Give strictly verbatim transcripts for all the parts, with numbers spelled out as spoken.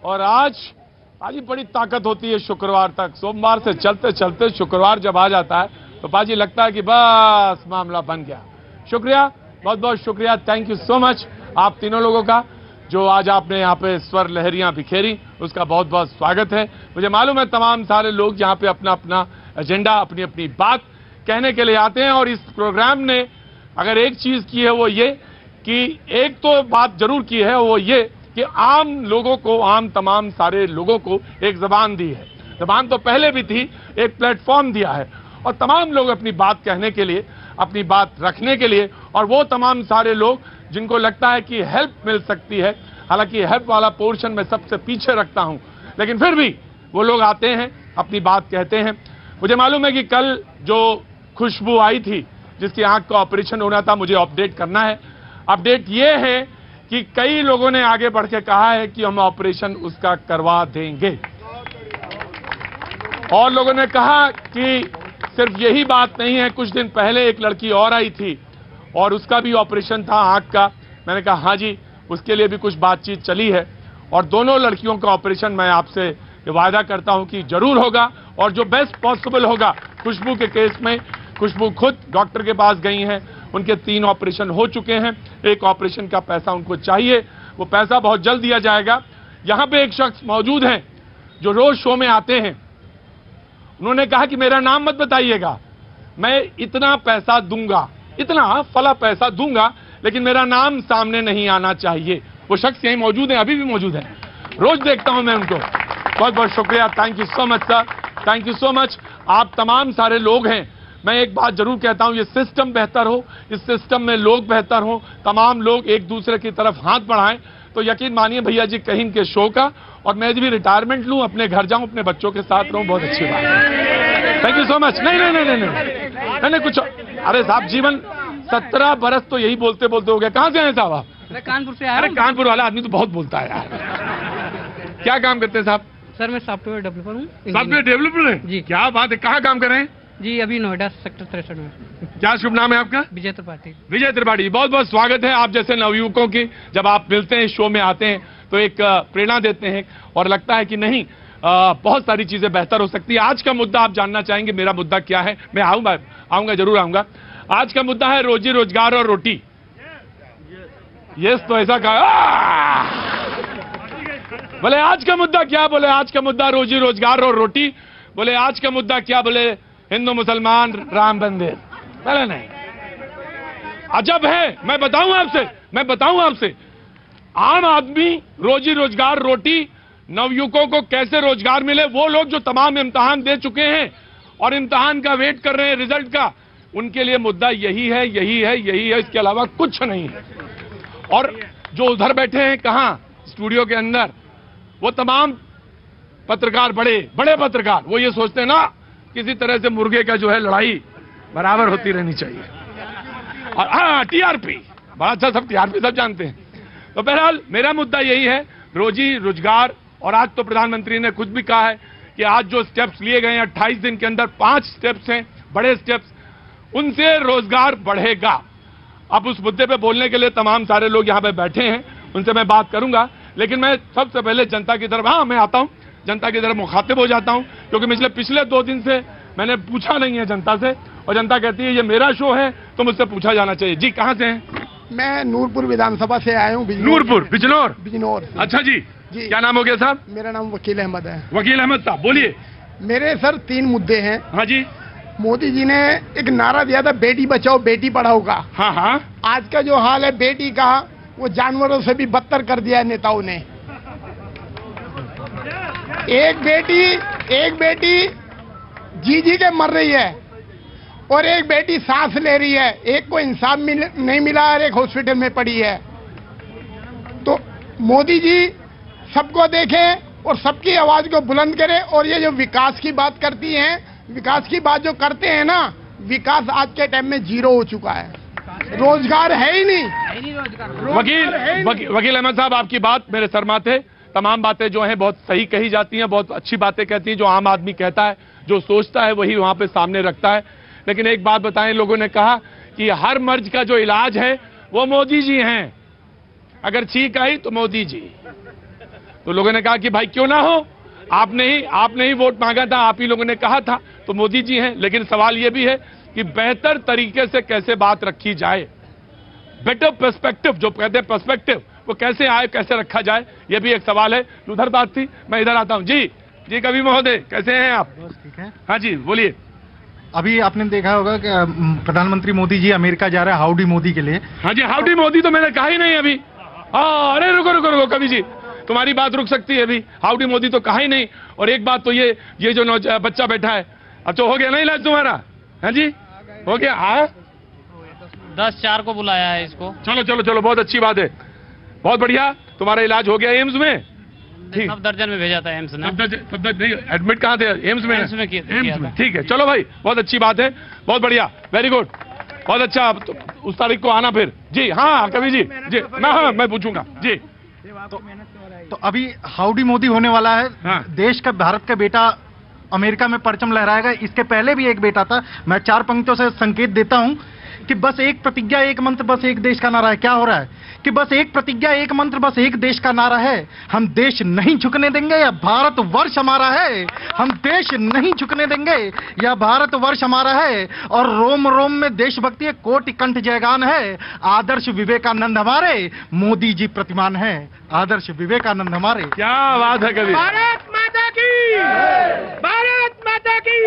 और आज पाजी बड़ी ताकत होती है शुक्रवार तक। सोमवार से चलते चलते शुक्रवार जब आ जाता है तो पाजी लगता है कि बस मामला बन गया। शुक्रिया, बहुत बहुत शुक्रिया, थैंक यू सो मच आप तीनों लोगों का जो आज आपने यहाँ पे स्वर लहरियां बिखेरी, उसका बहुत बहुत स्वागत है। मुझे मालूम है तमाम सारे लोग यहाँ पे अपना अपना एजेंडा, अपनी अपनी बात कहने के लिए आते हैं और इस प्रोग्राम ने अगर एक चीज की है वो ये कि एक तो बात जरूर की है वो ये कि आम लोगों को, आम तमाम सारे लोगों को एक जबान दी है। जबान तो पहले भी थी, एक प्लेटफॉर्म दिया है और तमाम लोग अपनी बात कहने के लिए, अपनी बात रखने के लिए, और वो तमाम सारे लोग जिनको लगता है कि हेल्प मिल सकती है, हालांकि हेल्प वाला पोर्शन मैं सबसे पीछे रखता हूं, लेकिन फिर भी वो लोग आते हैं, अपनी बात कहते हैं। मुझे मालूम है कि कल जो खुशबू आई थी जिसकी आंख का ऑपरेशन होना था, मुझे अपडेट करना है। अपडेट ये है कि कई लोगों ने आगे बढ़ के कहा है कि हम ऑपरेशन उसका करवा देंगे, और लोगों ने कहा कि सिर्फ यही बात नहीं है, कुछ दिन पहले एक लड़की और आई थी और उसका भी ऑपरेशन था आंख का। मैंने कहा हाँ जी, उसके लिए भी कुछ बातचीत चली है और दोनों लड़कियों का ऑपरेशन मैं आपसे वादा करता हूं कि जरूर होगा और जो बेस्ट पॉसिबल होगा। खुशबू के केस में खुशबू खुद डॉक्टर के पास गई हैं, उनके तीन ऑपरेशन हो चुके हैं, एक ऑपरेशन का पैसा उनको चाहिए, वो पैसा बहुत जल्द दिया जाएगा। यहां पे एक शख्स मौजूद हैं जो रोज शो में आते हैं, उन्होंने कहा कि मेरा नाम मत बताइएगा, मैं इतना पैसा दूंगा, इतना फला पैसा दूंगा, लेकिन मेरा नाम सामने नहीं आना चाहिए। वो शख्स यहीं मौजूद है, अभी भी मौजूद है, रोज देखता हूं मैं उनको। बहुत बहुत शुक्रिया, thank you so much sir, thank you so much. आप तमाम सारे लोग हैं, मैं एक बात जरूर कहता हूं, ये सिस्टम बेहतर हो, इस सिस्टम में लोग बेहतर हो, तमाम लोग एक दूसरे की तरफ हाथ बढ़ाएं, तो यकीन मानिए भैया जी कहीं के शो का, और मैं भी रिटायरमेंट लूं, अपने घर जाऊं, अपने बच्चों के साथ रहूं, बहुत अच्छी बात है। Thank you so much. नहीं नहीं नहीं नहीं नहीं नहीं, नहीं कुछ, अरे साहब जीवन सत्रह बरस तो यही बोलते बोलते हो गया। कहां से हैं साहब आप? कानपुर से आया। अरे कानपुर वाला आदमी तो बहुत बोलता है यार। क्या काम करते हैं साहब? सर मैं सॉफ्टवेयर डेवलपर हूँ। सॉफ्टवेयर डेवलपर हैं जी? क्या बात है, कहाँ काम कर रहे हैं जी? अभी नोएडा सेक्टर तिरसठ में। क्या शुभ नाम है आपका? विजय त्रिपाठी। विजय त्रिपाठी, बहुत बहुत स्वागत है आप जैसे नवयुवकों की। जब आप मिलते हैं, शो में आते हैं तो एक प्रेरणा देते हैं और लगता है कि नहीं आ, बहुत सारी चीजें बेहतर हो सकती है। आज का मुद्दा आप जानना चाहेंगे, मेरा मुद्दा क्या है? मैं आऊंगा आऊंगा जरूर आऊंगा। आज का मुद्दा है रोजी रोजगार और रोटी। यस तो ऐसा कहा। बोले आज का मुद्दा क्या? बोले आज का मुद्दा रोजी रोजगार और रोटी। बोले आज का मुद्दा क्या? बोले हिंदू मुसलमान राम मंदिर। बोले नहीं, अजब है। मैं बताऊं आपसे, मैं बताऊं आपसे, आम आदमी रोजी रोजगार रोटी, नवयुवकों को कैसे रोजगार मिले, वो लोग जो तमाम इम्तिहान दे चुके हैं और इम्तिहान का वेट कर रहे हैं रिजल्ट का, उनके लिए मुद्दा यही है, यही है, यही है, इसके अलावा कुछ नहीं है। और जो उधर बैठे हैं, कहां स्टूडियो के अंदर, वो तमाम पत्रकार, बड़े बड़े पत्रकार, वो ये सोचते हैं ना किसी तरह से मुर्गे का जो है लड़ाई बराबर होती रहनी चाहिए। और हाँ टीआरपी, बड़ा अच्छा, सब टीआरपी सब जानते हैं। तो बहरहाल मेरा मुद्दा यही है, रोजी रोजगार। और आज तो प्रधानमंत्री ने खुद भी कहा है कि आज जो स्टेप्स लिए गए हैं अट्ठाईस दिन के अंदर, पांच स्टेप्स हैं, बड़े स्टेप्स, उनसे रोजगार बढ़ेगा। अब उस मुद्दे पे बोलने के लिए तमाम सारे लोग यहाँ पे बैठे हैं, उनसे मैं बात करूंगा, लेकिन मैं सबसे पहले जनता की तरफ, हाँ मैं आता हूं, जनता की तरफ मुखातिब हो जाता हूं, क्योंकि पिछले पिछले दो दिन से मैंने पूछा नहीं है जनता से, और जनता कहती है ये मेरा शो है तो मुझसे पूछा जाना चाहिए। जी कहाँ से हैं? मैं नूरपुर विधानसभा से आया हूँ। नूरपुर, बिजनौर? बिजनौर। अच्छा जी, जी क्या नाम हो गया साहब? मेरा नाम वकील अहमद है। वकील अहमद साहब बोलिए। मेरे सर तीन मुद्दे हैं। हाँ जी। मोदी जी ने एक नारा दिया था बेटी बचाओ बेटी पढ़ाओ का। हाँ हाँ। आज का जो हाल है बेटी का, वो जानवरों से भी बदतर कर दिया है नेताओं ने। एक बेटी एक बेटी जी जी के मर रही है और एक बेटी सांस ले रही है, एक को इंसाफ मिल, नहीं मिला और एक हॉस्पिटल में पड़ी है। तो मोदी जी सबको देखें और सबकी आवाज को बुलंद करें। और ये जो विकास की बात करती हैं, विकास की बात जो करते हैं ना, विकास आज के टाइम में जीरो हो चुका है, रोजगार है ही नहीं। वकील वकील अहमद साहब, आपकी बात मेरे सर माथे, तमाम बातें जो हैं बहुत सही कही जाती हैं, बहुत अच्छी बातें कहती हैं, जो आम आदमी कहता है, जो सोचता है वही वहां पे सामने रखता है। लेकिन एक बात बताएं, लोगों ने कहा कि हर मर्ज का जो इलाज है वो मोदी जी हैं। अगर छींक आई तो मोदी जी, तो लोगों ने कहा कि भाई क्यों ना हो, आपने ही आपने ही वोट मांगा था, आप ही लोगों ने कहा था, तो मोदी जी हैं। लेकिन सवाल यह भी है कि बेहतर तरीके से कैसे बात रखी जाए, बेटर पर्सपेक्टिव, जो कहते हैं पर्सपेक्टिव, वो कैसे आए, कैसे रखा जाए, यह भी एक सवाल है। उधर बात थी, मैं इधर आता हूं। जी जी कवि महोदय, कैसे हैं आप? बस ठीक है। हाँ जी बोलिए। अभी आपने देखा होगा कि अम, प्रधानमंत्री मोदी जी अमेरिका जा रहे हैं हाउडी मोदी के लिए। हाँ जी, हाउडी मोदी तो मैंने कहा ही नहीं अभी। हाँ, अरे रुको रुको रुको कवि जी, तुम्हारी बात रुक सकती है अभी, हाउडी मोदी तो कहा ही नहीं। और एक बात तो ये ये जो नौ बच्चा बैठा है, अब तो हो गया ना इलाज तुम्हारा? हाँ जी हो गया। हाँ दस चार को बुलाया है इसको। चलो चलो चलो, बहुत अच्छी बात है, बहुत बढ़िया, तुम्हारा इलाज हो गया एम्स में। ठीक, सब दर्जन में भेजा था एम्स ने। सब दर्ज- सब दर्ज- नहीं, एडमिट कहाँ थे? एम्स में। एम्स में किया- एम्स किया में, था। ठीक है, चलो भाई, बहुत अच्छी बात है, बहुत बढ़िया, वेरी गुड, बहुत अच्छा। अब तो उस तारीख को आना फिर। जी हाँ कवि जी, जी मैं हाँ मैं पूछूंगा जी। तो, तो अभी हाउडी मोदी होने वाला है। हाँ। देश का, भारत का बेटा अमेरिका में परचम लहराएगा। इसके पहले भी एक बेटा था। मैं चार पंक्तियों से संकेत देता हूं कि बस एक प्रतिज्ञा एक मंत्र बस एक देश का नारा है। क्या हो रहा है कि बस एक प्रतिज्ञा एक मंत्र बस एक देश का नारा है। हम देश नहीं झुकने देंगे, या भारत वर्ष हमारा है। हम देश नहीं झुकने देंगे, या भारत वर्ष हमारा है। और रोम रोम में देशभक्ति है, कोटि कंठ जयगान है। आदर्श विवेकानंद हमारे, मोदी जी प्रतिमान है। आदर्श विवेकानंद हमारे। क्या बात है कवि। भारत माता की, भारत माता की,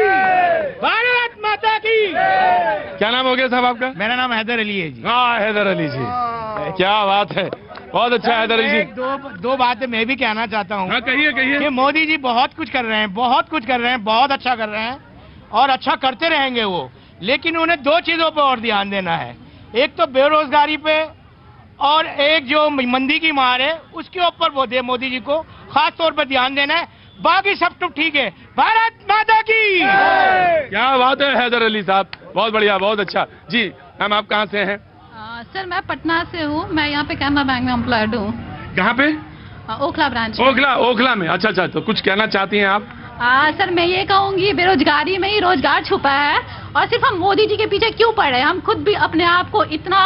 भारत माता की। क्या नाम हो गया साहब आपका? मेरा नाम हैदर अली है जी। हाँ हैदर अली जी, क्या बात है, बहुत अच्छा हैदर अली जी। एक दो दो बातें मैं भी कहना चाहता हूँ हाँ कहिए कहिए। कि मोदी जी बहुत कुछ कर रहे हैं, बहुत कुछ कर रहे हैं, बहुत अच्छा कर रहे हैं और अच्छा करते रहेंगे वो। लेकिन उन्हें दो चीजों पर और ध्यान देना है, एक तो बेरोजगारी पे और एक जो मंदी की मार है उसके ऊपर वो दे मोदी जी को खास तौर पर ध्यान देना है। बाकी सब तो ठीक है। भारत माता की। क्या बात है हैदर अली साहब, बहुत बढ़िया, बहुत अच्छा। जी मैम आप कहाँ से हैं? आ, सर मैं पटना से हूँ। मैं यहाँ पे कैनरा बैंक में एम्प्लॉयड हूँ, कहाँ पे? आ, ओखला ब्रांच में। ओखला, ओखला में। अच्छा अच्छा, तो कुछ कहना चाहती हैं आप? आ, सर मैं ये कहूँगी बेरोजगारी में ही रोजगार छुपा है, और सिर्फ हम मोदी जी के पीछे क्यों पड़े? हम खुद भी अपने आप को इतना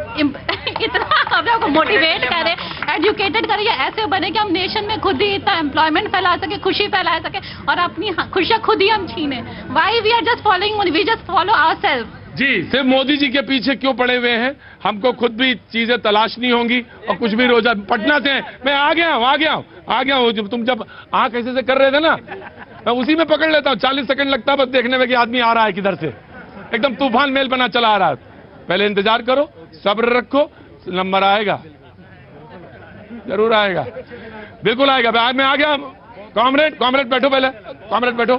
इतना अपने आप को मोटिवेट करें, एजुकेटेड करें, या ऐसे बने कि हम नेशन में खुद ही इतना एम्प्लॉयमेंट फैला सके, खुशी फैला सके, और अपनी खुशियाँ खुद ही हम छीने। Why we are just following, we just follow ourselves. जी सिर्फ मोदी जी के पीछे क्यों पड़े हुए हैं? हमको खुद भी चीजें तलाशनी होंगी और कुछ भी रोजा। पटना से हैं, मैं आ गया हूँ आ गया हूँ आ गया हूँ। तुम जब आंख ऐसे से कर रहे थे ना, मैं उसी में पकड़ लेता हूँ। चालीस सेकंड लगता है बस देखने में कि आदमी आ रहा है किधर से, एकदम तूफान मेल बना चला आ रहा है। पहले इंतजार करो, सब्र रखो, नंबर आएगा, जरूर आएगा, बिल्कुल आएगा। आज मैं आ गया। कॉमरेड कॉमरेड बैठो, पहले कॉमरेड बैठो।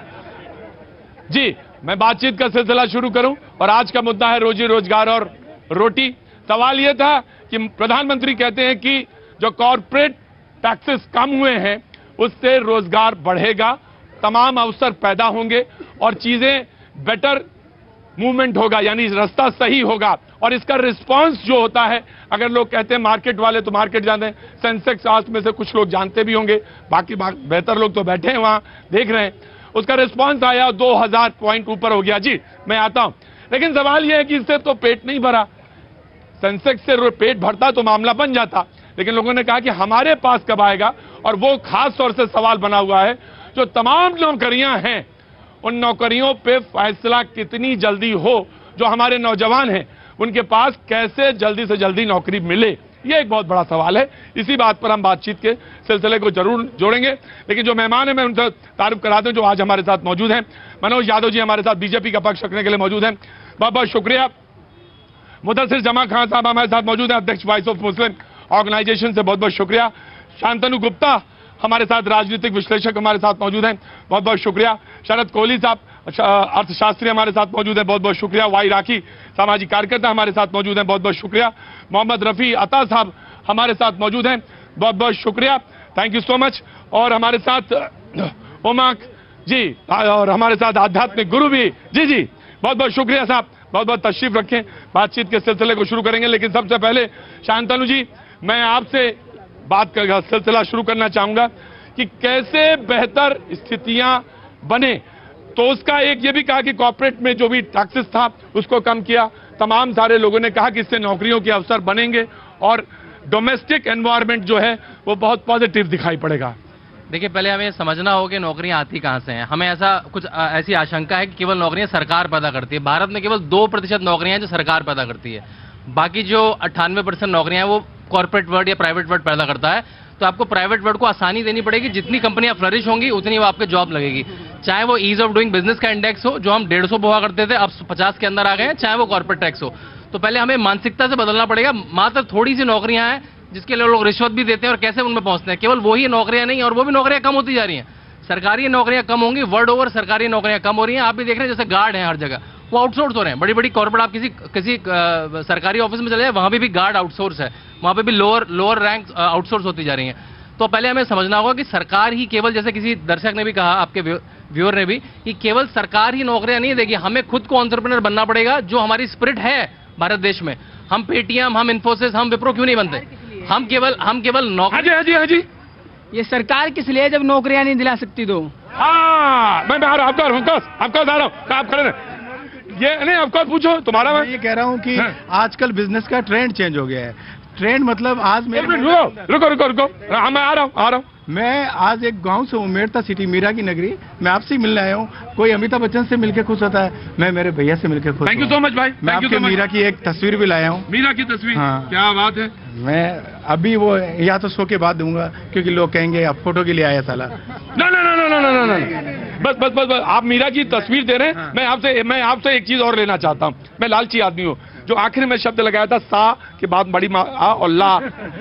जी मैं बातचीत का सिलसिला शुरू करूं, और आज का मुद्दा है रोजी रोजगार और रोटी। सवाल यह था कि प्रधानमंत्री कहते हैं कि जो कॉरपोरेट टैक्सेस कम हुए हैं उससे रोजगार बढ़ेगा, तमाम अवसर पैदा होंगे और चीजें बेटर मूवमेंट होगा, यानी रास्ता सही होगा। और इसका रिस्पांस जो होता है, अगर लोग कहते हैं मार्केट वाले, तो मार्केट जानते हैं। सेंसेक्स आज में से कुछ लोग जानते भी होंगे, बाकी बेहतर लोग तो बैठे हैं वहां देख रहे हैं। उसका रिस्पांस आया, दो हजार पॉइंट ऊपर हो गया। जी मैं आता हूं, लेकिन सवाल यह है कि इससे तो पेट नहीं भरा। सेंसेक्स से पेट भरता तो मामला बन जाता, लेकिन लोगों ने कहा कि हमारे पास कब आएगा। और वो खास तौर से सवाल बना हुआ है, जो तमाम नौकरियां हैं उन नौकरियों पे फैसला कितनी जल्दी हो। जो हमारे नौजवान हैं उनके पास कैसे जल्दी से जल्दी नौकरी मिले, ये एक बहुत बड़ा सवाल है। इसी बात पर हम बातचीत के सिलसिले को जरूर जोड़ेंगे। लेकिन जो मेहमान है मैं उनसे तारुफ करा दूं, जो आज हमारे साथ मौजूद हैं। मनोज यादव जी हमारे साथ बीजेपी का पक्ष रखने के लिए मौजूद हैं, बहुत बहुत शुक्रिया। मुदस्सिर जमा खान साहब हमारे साथ मौजूद हैं, अध्यक्ष वॉइस ऑफ मुस्लिम ऑर्गेनाइजेशन से, बहुत बहुत शुक्रिया। शांतनु गुप्ता हमारे साथ राजनीतिक विश्लेषक हमारे साथ मौजूद हैं, बहुत बहुत शुक्रिया। शरद कोहली साहब अर्थशास्त्री हमारे साथ मौजूद हैं, बहुत बहुत शुक्रिया। वाई राखी सामाजिक कार्यकर्ता हमारे साथ मौजूद हैं, बहुत बहुत शुक्रिया। मोहम्मद रफी अता साहब हमारे साथ मौजूद हैं, बहुत बहुत शुक्रिया, थैंक यू सो मच। और हमारे साथ उमाक जी, और हमारे साथ आध्यात्मिक गुरु भी, जी जी बहुत बहुत शुक्रिया साहब, बहुत बहुत तशरीफ रखें। बातचीत के सिलसिले को शुरू करेंगे, लेकिन सबसे पहले शांतनु जी मैं आपसे बात का सिलसिला शुरू करना चाहूंगा कि कैसे बेहतर स्थितियां बने। तो उसका एक ये भी कहा कि कॉर्पोरेट में जो भी टैक्सेस था उसको कम किया। तमाम सारे लोगों ने कहा कि इससे नौकरियों के अवसर बनेंगे और डोमेस्टिक एनवायरनमेंट जो है वो बहुत पॉजिटिव दिखाई पड़ेगा। देखिए, पहले हमें समझना होगा कि नौकरियां आती कहां से हैं। हमें ऐसा कुछ ऐसी आशंका है कि केवल नौकरियां सरकार पैदा करती है। भारत में केवल दो प्रतिशत नौकरियां हैं जो सरकार पैदा करती है, बाकी जो अट्ठानवे परसेंट नौकरियां हैं वो कॉर्पोरेट वर्ल्ड या प्राइवेट वर्ल्ड पैदा करता है। तो आपको प्राइवेट वर्ल्ड को आसानी देनी पड़ेगी, जितनी कंपनियां फ्लरिश होंगी उतनी वो आपके जॉब लगेगी। चाहे वो ईज ऑफ डूइंग बिजनेस का इंडेक्स हो, जो हम डेढ़ सौ हुआ करते थे अब पचास के अंदर आ गए हैं, चाहे वो कॉर्पोरेट टैक्स हो। तो पहले हमें मानसिकता से बदलना पड़ेगा। मात्र थोड़ी सी नौकरियां हैं जिसके लिए लोग रिश्वत भी देते हैं और कैसे उनमें पहुंचते हैं। केवल वही नौकरियां नहीं, और वो भी नौकरियां कम होती जा रही हैं। सरकारी नौकरियां कम होंगी, वर्ल्ड ओवर सरकारी नौकरियां कम हो रही हैं। आप भी देख रहे हैं जैसे गार्ड हैं हर जगह, वो आउटसोर्स हो रहे हैं। बड़ी बड़ी कॉर्पोरेट, आप किसी किसी आ, सरकारी ऑफिस में चले जाए, वहां पे भी गार्ड आउटसोर्स है, वहां पे भी लोअर लोअर रैंक आउटसोर्स होती जा रही हैं। तो पहले हमें समझना होगा कि सरकार ही केवल, जैसे किसी दर्शक ने भी कहा, आपके व्यूअर ने भी, कि केवल सरकार ही नौकरियां नहीं देगी, हमें खुद को एंटरप्रेन्योर बनना पड़ेगा। जो हमारी स्पिरिट है भारत देश में, हम पेटीएम, हम इन्फोसिस, हम विप्रो क्यों नहीं बनते? हम केवल हम केवल नौकरी। हाँ जी हाँ जी ये सरकार किस लिए जब नौकरियां नहीं दिला सकती तो? हाँ, मैं आ रहा हूँ, आपका आपका आ रहा हूँ, आप खड़े रहे। ये नहीं, आपका पूछो, तुम्हारा। मैं ये कह रहा हूँ कि आजकल बिजनेस का ट्रेंड चेंज हो गया है। ट्रेंड मतलब आज मेरे रुको रुको रुको रुको हाँ, मैं आ रहा हूँ आ रहा हूँ मैं आज एक गांव से हूँ, मेड़ता सिटी, मीरा की नगरी। मैं आपसे मिलने आया हूँ। कोई अमिताभ बच्चन से मिलके खुश होता है, मैं मेरे भैया से मिलके खुश। थैंक यू सो मच भाई। मैं आपके मीरा की एक तस्वीर भी लाया हूँ। मीरा की तस्वीर? हाँ। क्या बात है। मैं अभी वो या तो शो के बाद दूंगा, क्योंकि लोग कहेंगे आप फोटो के लिए आया साला। ना ना ना ना ना ना ना बस बस बस बस आप मीरा की तस्वीर दे रहे हैं। मैं आपसे मैं आपसे एक चीज और लेना चाहता हूँ। मैं लालची आदमी हूँ। जो आखिर में शब्द लगाया था सा के बाद बड़ी माँ आ और ला,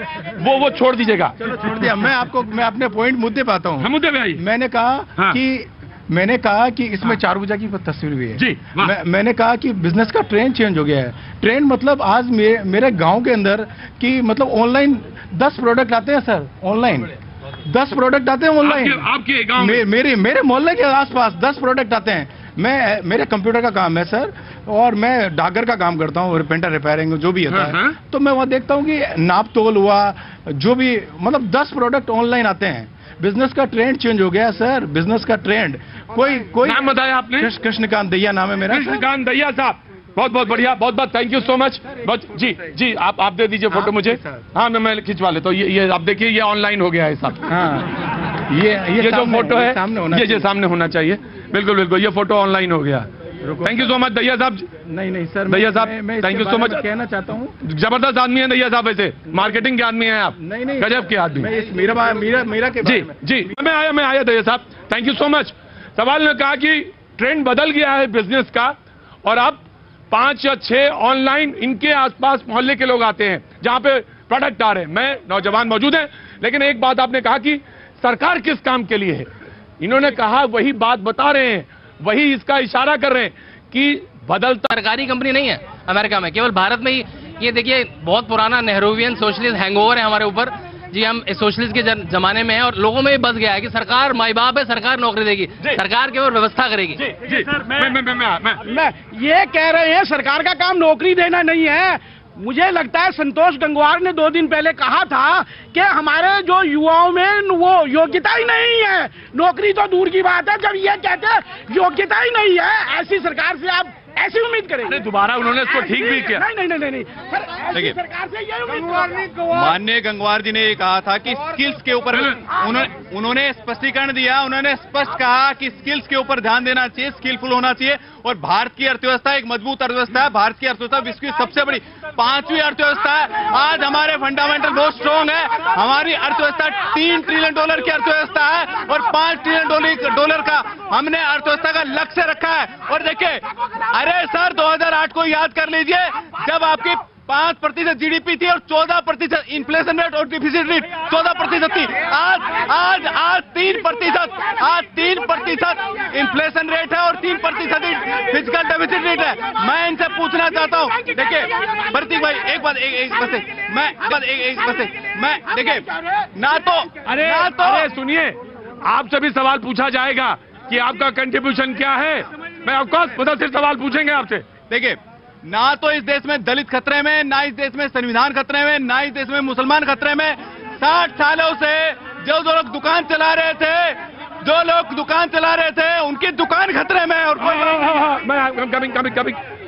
वो वो छोड़ दीजिएगा। चलो छोड़ दिया। मैं आपको मैं अपने पॉइंट मुद्दे पाता हूँ। मुद्दे भाई, मैंने कहा हाँ। कि मैंने कहा कि इसमें चार भुजा की तस्वीर भी है जी। मैं, मैंने कहा कि बिजनेस का ट्रेंड चेंज हो गया है। ट्रेंड मतलब आज मे, मेरे गांव के अंदर कि मतलब ऑनलाइन दस प्रोडक्ट आते हैं सर, ऑनलाइन दस प्रोडक्ट आते हैं ऑनलाइन। आपके, आपके गांव मे, मेरे मेरे मोहल्ले के आसपास दस प्रोडक्ट आते हैं। मैं मेरे कंप्यूटर का काम है सर, और मैं डागर का काम करता हूँ, पेंटर रिपेयरिंग जो भी होता है। तो मैं वहाँ देखता हूँ कि नाप तोल हुआ, जो भी मतलब दस प्रोडक्ट ऑनलाइन आते हैं। बिजनेस का ट्रेंड चेंज हो गया सर, बिजनेस का ट्रेंड। कोई कोई नाम बताया आपने? कृष्णकांत दैया नाम है मेरा। कृष्णकांत दैया साहब, बहुत बहुत बढ़िया, बहुत बहुत थैंक यू सो मच। बहुत जी जी आप आप दे दीजिए फोटो मुझे। हाँ मैं मैं खिंचवा लेता हूँ। ये ये आप देखिए, ये ऑनलाइन हो गया है साहब। हाँ ये ये, ये जो फोटो है सामने ये जो सामने होना चाहिए। बिल्कुल बिल्कुल, ये फोटो ऑनलाइन हो गया। थैंक यू सो मच दैया साहब। नहीं नहीं सर, दैया साहब थैंक यू सो मच। कहना चाहता हूँ, जबरदस्त आदमी है दैया साहब, वैसे मार्केटिंग के आदमी हैं आप। नहीं नहीं, गजब के आदमी। मैं इस मीरा मीरा मीरा के जी जी मैं आया मैं आया दैया साहब, थैंक यू सो मच। सवाल ने कहा कि ट्रेंड बदल गया है बिजनेस का, और अब पांच या छह ऑनलाइन इनके आसपास मोहल्ले के लोग आते हैं जहां पे प्रोडक्ट आ रहे हैं। मैं नौजवान मौजूद हैं, लेकिन एक बात आपने कहा कि सरकार किस काम के लिए है, इन्होंने कहा वही बात बता रहे हैं, वही इसका इशारा कर रहे हैं कि बदलता। सरकारी कंपनी नहीं है अमेरिका में, केवल भारत में ही। ये देखिए, बहुत पुराना नेहरूवियन सोशलिस्ट हैंगओवर है हमारे ऊपर जी। हम सोशलिस्ट के जमाने में हैं और लोगों में बस गया है कि सरकार माई बाप है, सरकार नौकरी देगी, सरकार केवल व्यवस्था करेगी। जी, जी, सर, मैं, मैं, मैं, मैं, मैं, मैं ये कह रहे हैं सरकार का काम नौकरी देना नहीं है। मुझे लगता है संतोष गंगवार ने दो दिन पहले कहा था कि हमारे जो युवाओं में वो योग्यता ही नहीं है। नौकरी तो दूर की बात है, जब ये कहते हैं योग्यता ही नहीं है, ऐसी सरकार से आप ऐसी उम्मीद करेंगे? दोबारा उन्होंने इसको ठीक भी किया। नहीं नहीं नहीं नहीं सर, ऐसी सरकार से ये उम्मीद। माननीय गंगवार जी ने ये कहा था कि स्किल्स के ऊपर उन्होंने उन्होंने स्पष्टीकरण दिया। उन्होंने स्पष्ट कहा कि स्किल्स के ऊपर ध्यान देना चाहिए, स्किलफुल होना चाहिए। और भारत की अर्थव्यवस्था एक मजबूत अर्थव्यवस्था है। भारत की अर्थव्यवस्था विश्व की सबसे बड़ी पांचवी अर्थव्यवस्था है। आज हमारे फंडामेंटल बहुत स्ट्रॉन्ग है। हमारी अर्थव्यवस्था तीन ट्रिलियन डॉलर की अर्थव्यवस्था है और पांच ट्रिलियन डॉलर का हमने अर्थव्यवस्था का लक्ष्य रखा है। और देखिए, अरे सर दो हज़ार आठ को याद कर लीजिए, जब आपकी पांच प्रतिशत जीडीपी थी और चौदह प्रतिशत इन्फ्लेशन रेट और डिफिसिट रेट चौदह प्रतिशत थी। आज आज आज तीन प्रतिशत आज तीन प्रतिशत इन्फ्लेशन रेट है और तीन प्रतिशत फिजिकल डेफिसिट रेट है। मैं इनसे पूछना चाहता हूं, देखिए प्रतीक भाई एक बात एक एक बस मैं बस एक एक बस मैं देखिए ना तो अरे ना तो अरे सुनिए, आपसे भी सवाल पूछा जाएगा कि आपका कंट्रीब्यूशन क्या है। मैं ऑफकोर्स मुदस्सिर सवाल पूछेंगे आपसे। देखिए, ना तो इस देश में दलित खतरे में, ना इस देश में संविधान खतरे में, ना इस देश में मुसलमान खतरे में। साठ सालों से जो जो लोग दुकान चला रहे थे जो लोग दुकान चला रहे थे उनकी दुकान खतरे में। और मैं कमिंग कमिंग कमिंग जी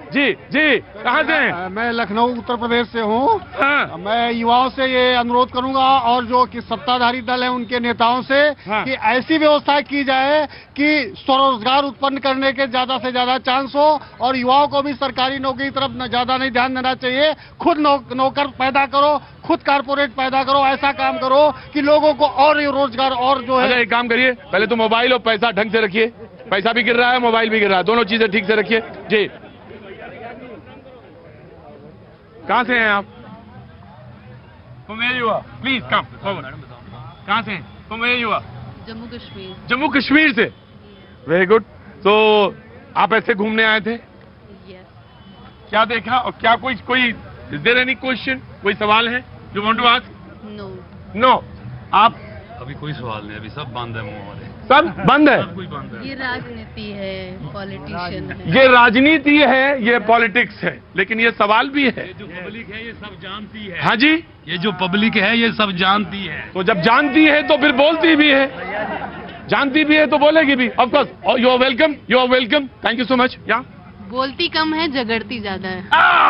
जी जी, कहाँ से हैं? मैं लखनऊ उत्तर प्रदेश से हूँ। हाँ। मैं युवाओं से ये अनुरोध करूंगा और जो कि सत्ताधारी दल है उनके नेताओं से हाँ। कि ऐसी व्यवस्था की जाए कि स्वरोजगार उत्पन्न करने के ज्यादा से ज्यादा चांस हो और युवाओं को भी सरकारी नौकरी की तरफ ज्यादा नहीं ध्यान देना चाहिए। खुद नौ, नौकर पैदा करो, खुद कारपोरेट पैदा करो, ऐसा काम करो कि लोगों को और रोजगार और जो है। अच्छा एक काम करिए, पहले तो मोबाइल और पैसा ढंग से रखिए। पैसा भी गिर रहा है, मोबाइल भी गिर रहा है, दोनों चीजें ठीक से रखिए। जी, कहाँ से हैं आप? Please come forward. कहाँ से हैं? जम्मू कश्मीर। जम्मू कश्मीर से, वेरी गुड। तो आप ऐसे घूमने आए थे? यस। क्या देखा और क्या कोई कोई इज देयर एनी क्वेश्चन, कोई सवाल है you want to ask? No. No. आप? अभी कोई सवाल नहीं, अभी सब बंद है मुंह हमारे, सब बंद है। कोई बंद है। ये राजनीति है, पॉलिटिशियन है। ये राजनीति है, ये पॉलिटिक्स है, लेकिन ये सवाल भी है। ये जो पब्लिक है ये सब जानती है। हाँ जी, ये जो पब्लिक है ये सब जानती है। तो जब जानती है तो फिर बोलती भी है, जानती भी है तो बोलेगी भी। Of course, you are welcome, you are welcome, thank you so much. या बोलती कम है, झगड़ती ज्यादा है।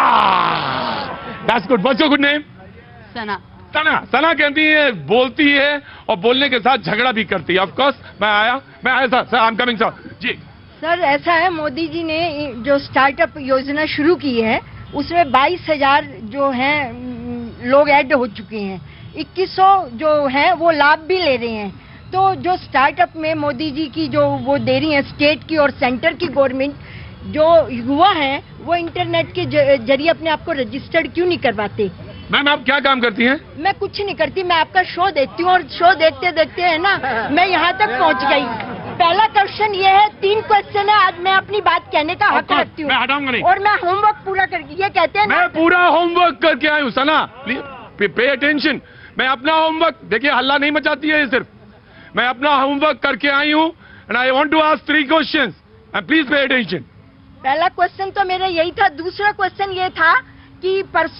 That's good. What's your good name? Sana. Sana. Sana कहती है, बोलती है और बोलने के साथ झगड़ा भी करती है। ऑफ कोर्स, मैं आया मैं आया sir, sir I am coming sir. जी सर, ऐसा है, मोदी जी ने जो स्टार्टअप योजना शुरू की है उसमें बाईस हजार जो हैं लोग ऐड हो चुके हैं, इक्कीस सौ जो हैं वो लाभ भी ले रहे हैं। तो जो स्टार्टअप में मोदी जी की जो वो दे रही है स्टेट की और सेंटर की गवर्नमेंट, जो युवा हैं वो इंटरनेट के जरिए अपने आप को रजिस्टर्ड क्यों नहीं करवाते? मैम आप क्या काम करती हैं? मैं कुछ नहीं करती, मैं आपका शो देखती हूँ और शो देखते देखते है ना मैं यहाँ तक पहुँच गई। पहला क्वेश्चन ये है, तीन क्वेश्चन है, आज मैं अपनी बात कहने का हक रखती हूँ मैं हटाऊंगा नहीं। और मैं होमवर्क पूरा करके, ये कहते हैं मैं पूरा होमवर्क करके आई हूँ। Sana please pay attention. मैं अपना होमवर्क, देखिए हल्ला नहीं मचाती है ये सिर्फ, मैं अपना होमवर्क करके आई हूँ and I want to ask three questions and please pay attention. पहला क्वेश्चन तो मेरा यही था। दूसरा क्वेश्चन ये था कि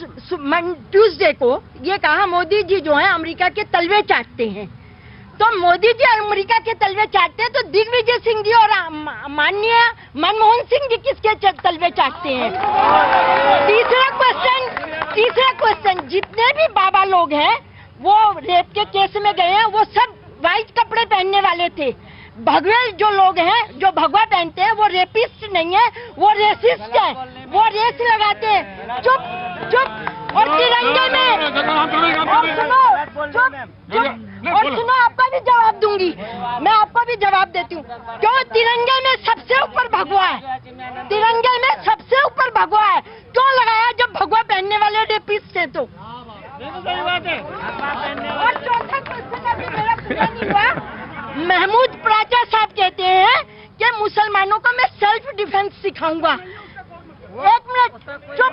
ट्यूसडे को ये कहा मोदी जी जो है अमेरिका के तलवे चाटते हैं, तो मोदी जी अमेरिका के तलवे चाटते हैं तो दिग्विजय सिंह जी और माननीय मनमोहन सिंह जी किसके तलवे चाटते हैं? तीसरा क्वेश्चन तीसरा क्वेश्चन जितने भी बाबा लोग हैं वो रेप के केस में गए हैं, वो सब व्हाइट कपड़े पहनने वाले थे। भगवे जो लोग हैं, जो भगवा पहनते हैं, वो रेपिस्ट नहीं है, वो रेसिस्ट है, वो रेस लगाते हैं। चुप चुप। और तिरंगे में और सुनो चुप चुप और सुनो, आपका भी जवाब दूंगी मैं, आपको भी जवाब देती हूँ। क्यों तिरंगे में सबसे ऊपर भगवा है? तिरंगे में सबसे ऊपर भगवा है क्यों लगाया जब भगवा पहनने वाले रेपिस्ट है? तो और चौथा क्वेश्चन अभी मेरा पूरा नहीं हुआ। महमूद प्राचा साहब कहते हैं कि मुसलमानों को मैं सेल्फ डिफेंस सिखाऊंगा। एक मिनट चुप।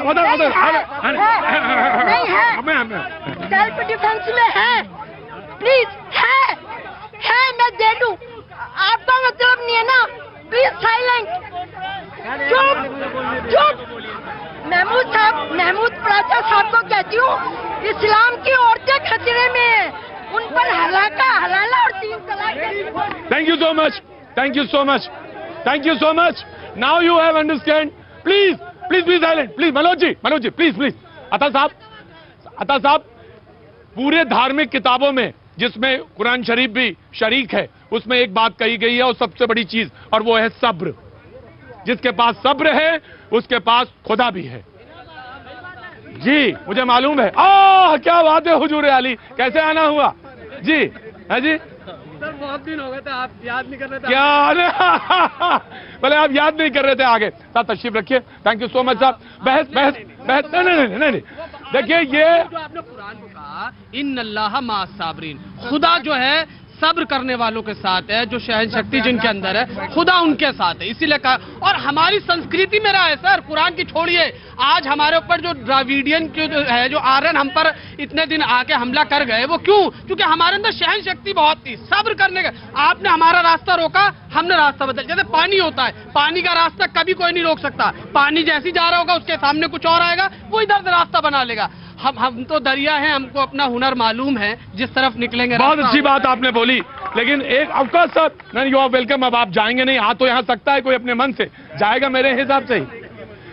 नहीं है, सेल्फ डिफेंस में है, प्लीज है है मैं दे दूं, आपका मतलब नहीं है ना, प्लीज साइलेंट। चुप चुप। महमूद साहब, महमूद प्राचा साहब को कहती हूँ इस्लाम की औरतें खतरे में है, उन पर हलाका हलाला और तीन तलाक। Thank you so much, thank you so much, thank you so much. Now you have understand. Please please please silent please. Manoj ji, Manoj ji please please. Ata साहब, अता साहब, पूरे धार्मिक किताबों में जिसमें कुरान शरीफ भी शरीक है उसमें एक बात कही गई है और सबसे बड़ी चीज, और वो है सब्र। जिसके पास सब्र है उसके पास खुदा भी है। जी मुझे मालूम है। आह क्या बात है हुजूर अली, कैसे आना हुआ? जी है जी सर, बहुत दिन हो गए थे, आप याद नहीं कर रहे थे। क्या भले आप याद नहीं कर रहे थे। आगे साहब तशरीफ रखिए। थैंक यू सो मच साहब। बहस बहस बहस नहीं नहीं नहीं नहीं देखिए, ये जो आपने कुरान को कहा इन अल्लाह मा साबरीन, खुदा जो है सब्र करने वालों के साथ है, जो सहन शक्ति जिनके अंदर है खुदा उनके साथ है, इसीलिए कहा। और हमारी संस्कृति में रहा है सर, कुरान की छोड़िए, आज हमारे ऊपर जो द्राविडियन जो है, जो आर्यन हम पर इतने दिन आके हमला कर गए, वो क्यों? क्योंकि हमारे अंदर सहन शक्ति बहुत थी, सब्र करने का। आपने हमारा रास्ता रोका, हमने रास्ता बदल। जैसे पानी होता है, पानी का रास्ता कभी कोई नहीं रोक सकता, पानी जैसी जा रहा होगा उसके सामने कुछ और आएगा, वो इधर से रास्ता बना लेगा। हम हम तो दरिया हैं, हमको अपना हुनर मालूम है, जिस तरफ निकलेंगे। बहुत अच्छी बात आपने बोली, लेकिन एक ऑफकोर्स सर, नहीं यू आर वेलकम। अब आप जाएंगे नहीं, हाथ तो यहाँ सकता है कोई अपने मन से जाएगा मेरे हिसाब से ही।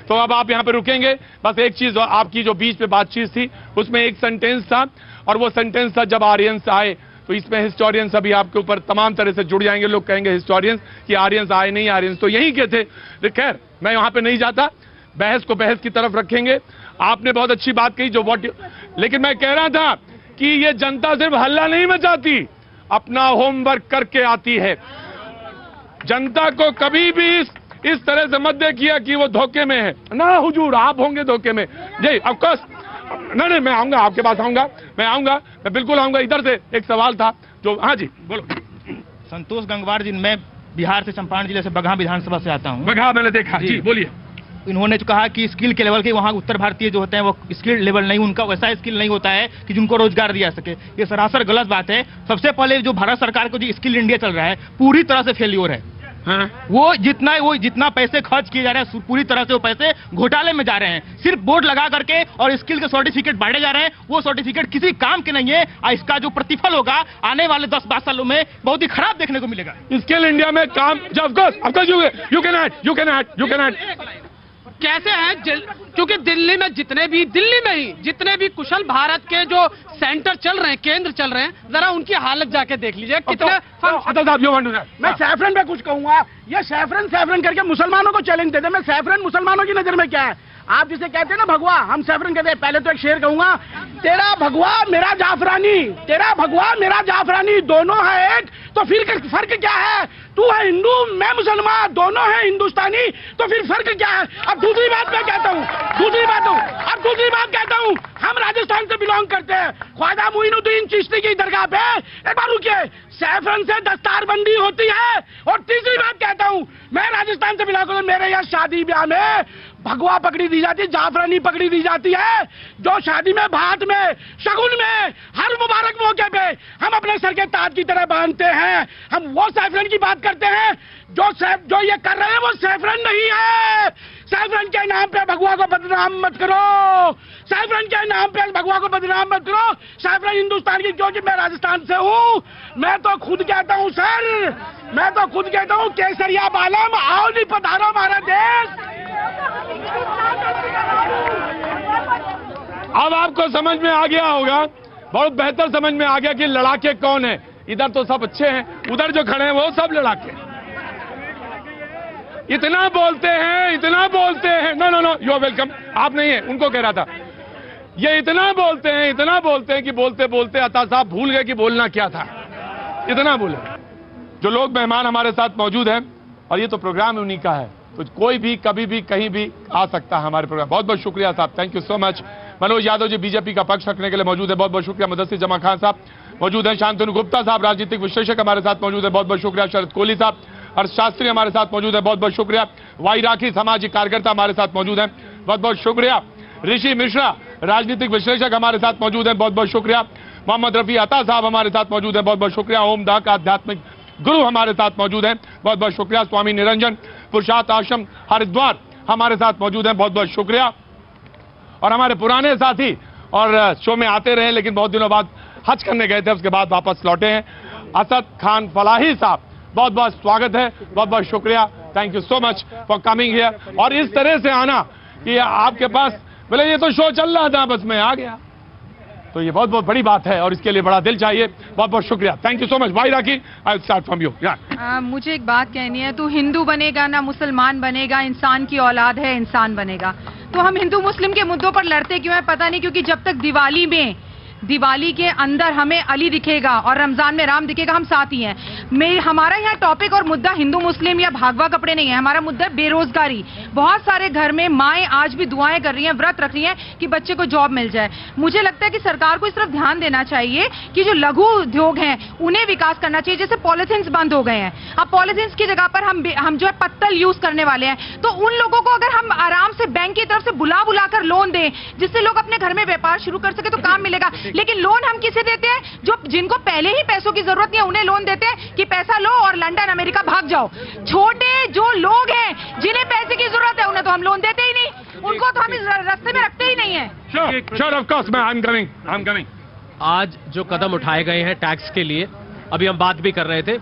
तो अब आप यहाँ पे रुकेंगे। बस एक चीज, आपकी जो बीच में बातचीत थी उसमें एक सेंटेंस था, और वो सेंटेंस था जब आर्यंस आए, तो इसमें हिस्टोरियंस अभी आपके ऊपर तमाम तरह से जुड़ जाएंगे। लोग कहेंगे हिस्टोरियंस कि आर्यंस आए नहीं, आर्यंस तो यही के थे। खैर मैं वहां पे नहीं जाता, बहस को बहस की तरफ रखेंगे। आपने बहुत अच्छी बात कही जो वॉट, लेकिन मैं कह रहा था कि ये जनता सिर्फ हल्ला नहीं मचाती, अपना होमवर्क करके आती है। जनता को कभी भी इस, इस तरह से मत देखिए कि वो धोखे में है ना। हुजूर आप होंगे धोखे में जी, ऑफ कोर्स। नहीं नहीं मैं आऊंगा, आपके पास आऊंगा, मैं आऊंगा, मैं बिल्कुल आऊंगा। इधर से एक सवाल था जो, हाँ जी बोलो। संतोष गंगवार जी, मैं बिहार से चंपारण जिले से बगहा विधानसभा से आता हूँ। बगहा मैंने देखा जी, जी बोलिए। इन्होंने जो कहा कि स्किल के लेवल के वहाँ उत्तर भारतीय जो होते हैं वो स्किल लेवल नहीं, उनका वैसा स्किल नहीं होता है कि जिनको रोजगार दिया सके। ये सरासर गलत बात है। सबसे पहले जो भारत सरकार को जो स्किल इंडिया चल रहा है पूरी तरह से फेल्योर है। हाँ। वो जितना वो जितना पैसे खर्च किए जा रहे हैं पूरी तरह से वो पैसे घोटाले में जा रहे हैं। सिर्फ बोर्ड लगा करके और स्किल के सर्टिफिकेट बांटे जा रहे हैं, वो सर्टिफिकेट किसी काम के नहीं है। और इसका जो प्रतिफल होगा आने वाले दस बारह सालों में बहुत ही खराब देखने को मिलेगा। स्किल इंडिया में काम, you can add you can add you can add कैसे हैं, क्योंकि दिल्ली में जितने भी दिल्ली में ही जितने भी कुशल भारत के जो सेंटर चल रहे हैं, केंद्र चल रहे हैं, जरा उनकी हालत जाके देख लीजिए कितने। मैं सैफरन पे कुछ कहूंगा, ये सैफरन सैफरन करके मुसलमानों को चैलेंज देते। मैं सैफरन मुसलमानों की नजर में क्या है? आप जिसे कहते हैं ना भगवा, हम सैफरन कहते हैं। पहले तो एक शेर कहूंगा, तेरा भगवा मेरा जाफरानी, तेरा भगवा मेरा जाफरानी, दोनों है एक तो फिर फर्क क्या है? तू है हिंदू मैं मुसलमान, दोनों है हिंदुस्तानी, तो फिर फर्क क्या है? अब दूसरी बात मैं कहता हूँ, दूसरी बात हूँ अब दूसरी बात कहता हूँ, हम राजस्थान से बिलोंग करते हैं। ख्वाजा मोइनुद्दीन चिश्ती की दरगाह पे एक बार रुकिए, सैफरन से दस्तारबंदी होती है। और तीसरी बात कहता हूँ, मैं राजस्थान से बिलोंग करता हूँ, मेरे यहाँ शादी ब्याह में भगवा पकड़ी दी जाती है, जाफरानी पकड़ी दी जाती है, जो शादी में, भात में, शगुन में, हर मुबारक मौके पे हम अपने सर के ताज की तरह बांधते हैं। हम वो सैफरन की बात करते हैं जो सैफ जो ये कर रहे हैं वो सैफरन नहीं है। सैफरन के नाम पे भगवा को बदनाम मत करो, सैफरन के नाम पे भगवा को बदनाम मत करो। सैफरन हिंदुस्तान की, क्योंकि मैं राजस्थान से हूँ, मैं तो खुद कहता हूँ सर, मैं तो खुद कहता हूँ केसरिया बालम आओ नहीं पधारो हमारा देश। अब आपको समझ में आ गया होगा, बहुत बेहतर समझ में आ गया कि लड़ाके कौन है। इधर तो सब अच्छे हैं, उधर जो खड़े हैं वो सब लड़ाके। इतना बोलते हैं, इतना बोलते हैं, no no no you are welcome, आप नहीं है, उनको कह रहा था। ये इतना बोलते हैं, इतना बोलते हैं कि बोलते बोलते अता साहब भूल गए कि बोलना क्या था। इतना बोले। जो लोग मेहमान हमारे साथ मौजूद हैं, और ये तो प्रोग्राम उन्हीं का है, तो कोई भी कभी भी कहीं भी आ सकता है हमारे प्रोग्राम। बहुत बहुत शुक्रिया साहब, thank you so much. Manoj Yadav ji BJP का पक्ष रखने के लिए मौजूद है, बहुत बहुत शुक्रिया। मुदस्सिर जमा खान साहब मौजूद हैं, शांतनु गुप्ता साहब राजनीतिक विश्लेषक हमारे साथ मौजूद है, बहुत बहुत शुक्रिया। शरद कोहली साहब और शास्त्री हमारे साथ मौजूद है, बहुत बहुत शुक्रिया। वाई राखी सामाजिक कार्यकर्ता हमारे साथ मौजूद हैं, बहुत बहुत शुक्रिया। ऋषि मिश्रा राजनीतिक विश्लेषक हमारे साथ मौजूद हैं, बहुत बहुत शुक्रिया। मोहम्मद रफी अता साहब हमारे साथ मौजूद हैं, बहुत बहुत शुक्रिया। ओम दाक आध्यात्मिक गुरु हमारे साथ मौजूद हैं, बहुत बहुत शुक्रिया। स्वामी निरंजन पुरुषार्थ आश्रम हरिद्वार हमारे साथ मौजूद हैं, बहुत बहुत शुक्रिया। और हमारे पुराने साथी और शो में आते रहे, लेकिन बहुत दिनों बाद हज करने गए थे, उसके बाद वापस लौटे हैं, असद खान फलाही साहब, बहुत बहुत स्वागत है, बहुत बहुत शुक्रिया। Thank you so much for coming here. और इस तरह से आना कि आपके पास, बोले ये तो शो चल रहा था बस मैं आ गया, तो ये बहुत बहुत बड़ी बात है और इसके लिए बड़ा दिल चाहिए। बहुत बहुत शुक्रिया, थैंक यू सो मच। वाई Rakhi, I will start from you. मुझे एक बात कहनी है, तू हिंदू बनेगा ना मुसलमान बनेगा, इंसान की औलाद है इंसान बनेगा। तो हम हिंदू मुस्लिम के मुद्दों पर लड़ते क्यों है पता नहीं, क्योंकि जब तक दिवाली में दिवाली के अंदर हमें अली दिखेगा और रमजान में राम दिखेगा, हम साथ ही हैं। मैं हमारा यहाँ टॉपिक और मुद्दा हिंदू मुस्लिम या भागवा कपड़े नहीं है, हमारा मुद्दा है बेरोजगारी। बहुत सारे घर में माएं आज भी दुआएं कर रही हैं, व्रत रख रही हैं कि बच्चे को जॉब मिल जाए। मुझे लगता है कि सरकार को इस तरफ ध्यान देना चाहिए कि जो लघु उद्योग हैं उन्हें विकास करना चाहिए। जैसे पॉलिथीन्स बंद हो गए हैं, अब पॉलिथीन्स की जगह पर हम हम जो है पत्तल यूज करने वाले हैं, तो उन लोगों को अगर हम आराम से बैंक की तरफ से बुला बुलाकर लोन दें जिससे लोग अपने घर में व्यापार शुरू कर सके तो काम मिलेगा। लेकिन लोन हम किसे देते हैं? जो जिनको पहले ही पैसों की जरूरत नहीं है उन्हें लोन देते हैं कि पैसा लो और लंदन अमेरिका भाग जाओ। छोटे जो लोग हैं जिन्हें पैसे की जरूरत है उन्हें तो हम लोन देते ही नहीं, उनको तो हम इस रास्ते में रखते ही नहीं है। Sure, sure, of course, मैं I'm coming, I'm coming. आज जो कदम उठाए गए हैं टैक्स के लिए, अभी हम बात भी कर रहे थे,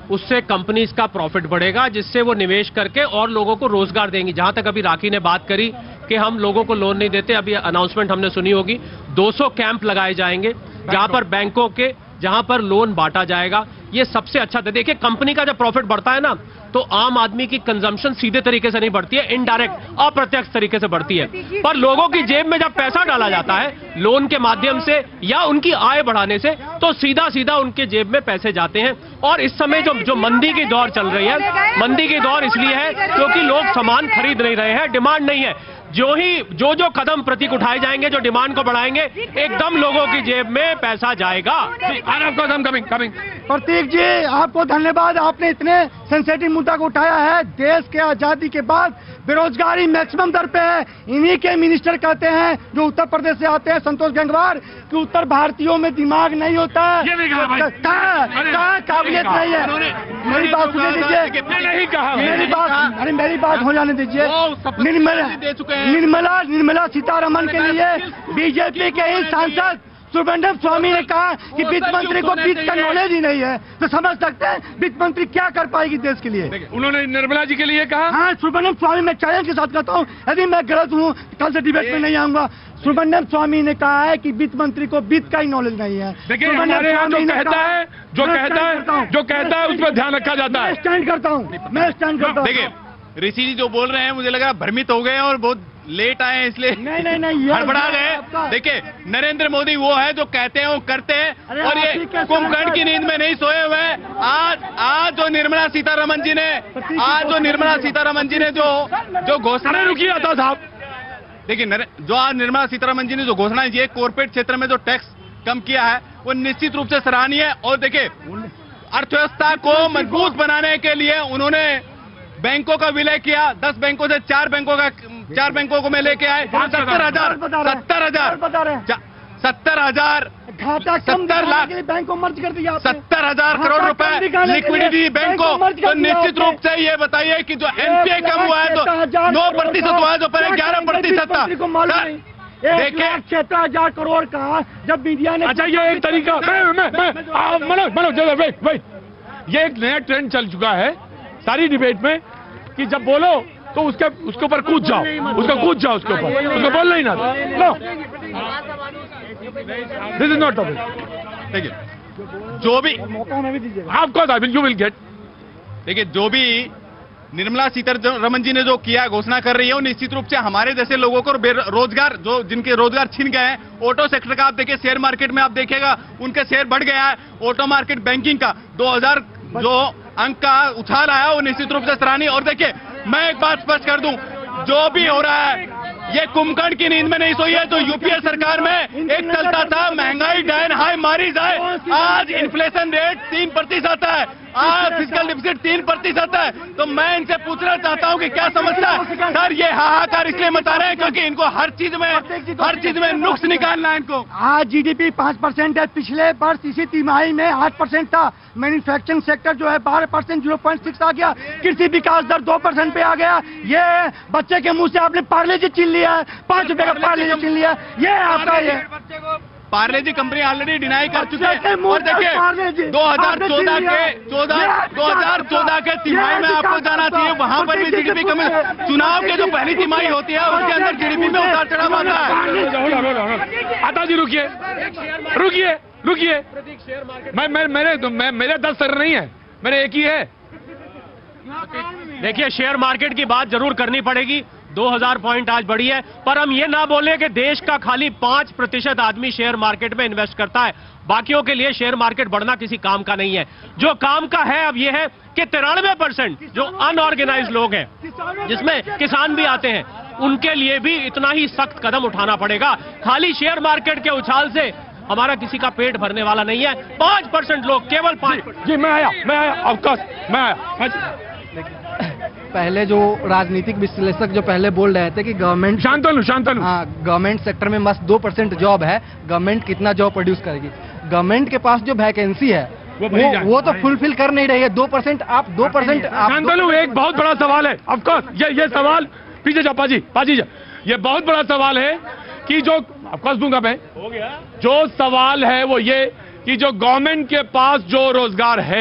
उससे कंपनीज का प्रॉफिट बढ़ेगा, जिससे वो निवेश करके और लोगों को रोजगार देंगी। जहां तक अभी राखी ने बात करी कि हम लोगों को लोन नहीं देते, अभी अनाउंसमेंट हमने सुनी होगी, दो सौ कैंप लगाए जाएंगे जहां पर बैंकों के जहां पर लोन बांटा जाएगा। ये सबसे अच्छा था। देखिए, कंपनी का जब प्रॉफिट बढ़ता है ना, तो आम आदमी की कंजम्पशन सीधे तरीके से नहीं बढ़ती है, इनडायरेक्ट अप्रत्यक्ष तरीके से बढ़ती है। पर लोगों की जेब में जब पैसा डाला जाता है लोन के माध्यम से या उनकी आय बढ़ाने से, तो सीधा सीधा उनके जेब में पैसे जाते हैं। और इस समय जो जो मंदी की दौर चल रही है, मंदी की दौर इसलिए है क्योंकि लोग सामान खरीद नहीं रहे हैं, डिमांड नहीं है। जो ही जो जो कदम प्रतीक उठाए जाएंगे, जो डिमांड को बढ़ाएंगे, एकदम लोगों की जेब में पैसा जाएगा। कमिंग कमिंग प्रतीक जी, आपको धन्यवाद, आपने इतने सेंसिटिव मुद्दा को उठाया है। देश के आजादी के बाद बेरोजगारी मैक्सिमम दर पे है। इन्हीं के मिनिस्टर कहते हैं जो उत्तर प्रदेश से आते हैं, संतोष गंगवार, कि उत्तर भारतीयों में दिमाग नहीं होता है, कहाँ काबिलियत नहीं है। मेरी बात सुन लीजिए, नहीं कहा मेरी बात अरे मेरी बात हो जाने दीजिए। निर्मला निर्मला निर्मला सीतारमण के लिए बीजेपी के ही सांसद सुब्रमण्यम स्वामी ने कहा कि वित्त मंत्री को वित्त का नॉलेज ही नहीं है। तो समझ सकते हैं वित्त मंत्री क्या कर पाएगी देश के लिए। उन्होंने निर्मला जी के लिए कहा। हाँ, सुब्रमण्यम स्वामी, मैं चैलेंज के साथ कहता हूँ, यदि मैं गलत हूँ कल से डिबेट में नहीं आऊंगा। सुब्रमण्यम स्वामी ने कहा है कि वित्त मंत्री को वित्त का ही नॉलेज नहीं है। देखिए, हमारे यहाँ जो कहता है जो कहता है जो कहता है उस पर ध्यान रखा जाता है। स्टैंड करता हूँ मैं स्टैंड करता हूँ। देखिए, ऋषि जी जो बोल रहे हैं, मुझे लग रहा है भ्रमित हो गए और बहुत लेट आए हैं, इसलिए नहीं नहीं नहीं हड़बड़ा गए। देखिए, नरेंद्र मोदी वो है जो कहते हैं वो करते हैं, और ये कुंभकर्ण की नींद में नहीं सोए हुए। आज आज जो निर्मला सीतारमण जी ने आज जो निर्मला सीतारमण जी ने जो जो घोषणा रुकी था साहब, देखिए, जो आज निर्मला सीतारमण जी ने जो घोषणा की है, कॉर्पोरेट क्षेत्र में जो टैक्स कम किया है, वो निश्चित रूप से सराहनीय है। और देखिए, अर्थव्यवस्था को मजबूत बनाने के लिए उन्होंने बैंकों का विलय किया। दस बैंकों से चार बैंकों का चार बैंकों को मैं लेके आए। सत्तर हजार सत्तर हजार सत्तर हजार सत्तर लाख बैंक को मर्ज कर दिया, सत्तर हजार करोड़ रुपए लिक्विडिटी बैंक को। तो निश्चित रूप से ये बताइए कि जो एनपीए कम हुआ है, तो नौ प्रतिशत हुआ है, जो पहले ग्यारह प्रतिशत था। देखिए, सत्तर हजार करोड़ का जब मीडिया ने। अच्छा, ये एक तरीका, मनोज मनोज वेट वेट ये एक नया ट्रेंड चल चुका है सारी डिबेट में कि जब बोलो तो उसके उसके ऊपर कूद जाओ, उसका कूद जाओ उसके ऊपर, उसको बोलना ही ना। No, this is not topic. देखिए, जो भी आपको यू विल गेट। देखिए, जो भी निर्मला सीतारमण जी ने जो किया, घोषणा कर रही है, वो निश्चित रूप से हमारे जैसे लोगों को रोजगार, जो जिनके रोजगार छिन गए हैं, ऑटो सेक्टर का आप देखिए, शेयर मार्केट में आप देखिएगा उनके शेयर बढ़ गया है। ऑटो मार्केट, बैंकिंग का दो हजार जो अंक का उछाल आया, वो निश्चित रूप से सराहनीय। और देखिए, मैं एक बात स्पष्ट कर दूं, जो भी हो रहा है, ये कुंभकर्ण की नींद में नहीं सोई है। जो यूपीए सरकार में एक चलता था, महंगाई डायन हाई मारी जाए, आज इन्फ्लेशन रेट तीन प्रतिशत है, आज फिस्कल डिफिसिट तीन प्रतिशत है। तो मैं इनसे पूछना चाहता हूं कि क्या समझता है सर, ये हाहाकार इसलिए मचा रहे हैं क्योंकि इनको हर चीज में हर चीज में नुक्स निकालना है इनको। आज जीडीपी पांच परसेंट है, पिछले वर्ष इसी तिमाही में आठ परसेंट था। मैन्युफैक्चरिंग सेक्टर जो है बारह परसेंट जीरो पॉइंट सिक्स आ गया। कृषि विकास दर दो परसेंट पे आ गया। ये बच्चे के मुंह से आपने पार्ले जी छीन लिया है, पांच रुपए का पार्ले जी छीन लिया। ये आपका ये Parle G company already deny कर चुके हैं। और देखिए, दो हजार चौदह के चौदह दो हजार चौदह के तिमाही में आपको जाना चाहिए, वहां पर भी जीडीपी कमी। चुनाव के जो पहली तिमाही होती है, उसके अंदर जीडीपी में उतार चढ़ाव आता है। आता जी रुकिए रुकिए रुकिए मैं मैं मेरे मैं मेरे दस सर नहीं है, मेरे एक ही है। देखिए, शेयर मार्केट की बात जरूर करनी पड़ेगी। दो हजार पॉइंट आज बढ़ी है, पर हम ये ना बोले कि देश का खाली पांच प्रतिशत आदमी शेयर मार्केट में इन्वेस्ट करता है, बाकियों के लिए शेयर मार्केट बढ़ना किसी काम का नहीं है। जो काम का है अब ये है कि तिरानवे परसेंट जो अनऑर्गेनाइज लोग हैं, जिसमें किसान भी आते हैं, उनके लिए भी इतना ही सख्त कदम उठाना पड़ेगा। खाली शेयर मार्केट के उछाल से हमारा किसी का पेट भरने वाला नहीं है। पांच परसेंट लोग, केवल पांच। जी मैं आया मैं आया ऑफकोर्स मैं आया। पहले जो राजनीतिक विश्लेषक जो पहले बोल रहे थे कि गवर्नमेंट शांतनु शांतनु हाँ, गवर्नमेंट सेक्टर में मस्त दो परसेंट जॉब है, गवर्नमेंट कितना जॉब प्रोड्यूस करेगी। गवर्नमेंट के पास जो वैकेंसी है वो वो, वो तो फुलफिल कर नहीं रही है। दो परसेंट आप दो परसेंट शांतनु, एक बहुत बड़ा सवाल है। ऑफकोर्स ये ये सवाल पीछे जा पाजी पाजी जा, ये बहुत बड़ा सवाल है कि जो ऑफकोर्स दूंगा मैं, जो सवाल है वो ये कि जो गवर्नमेंट के पास जो रोजगार है,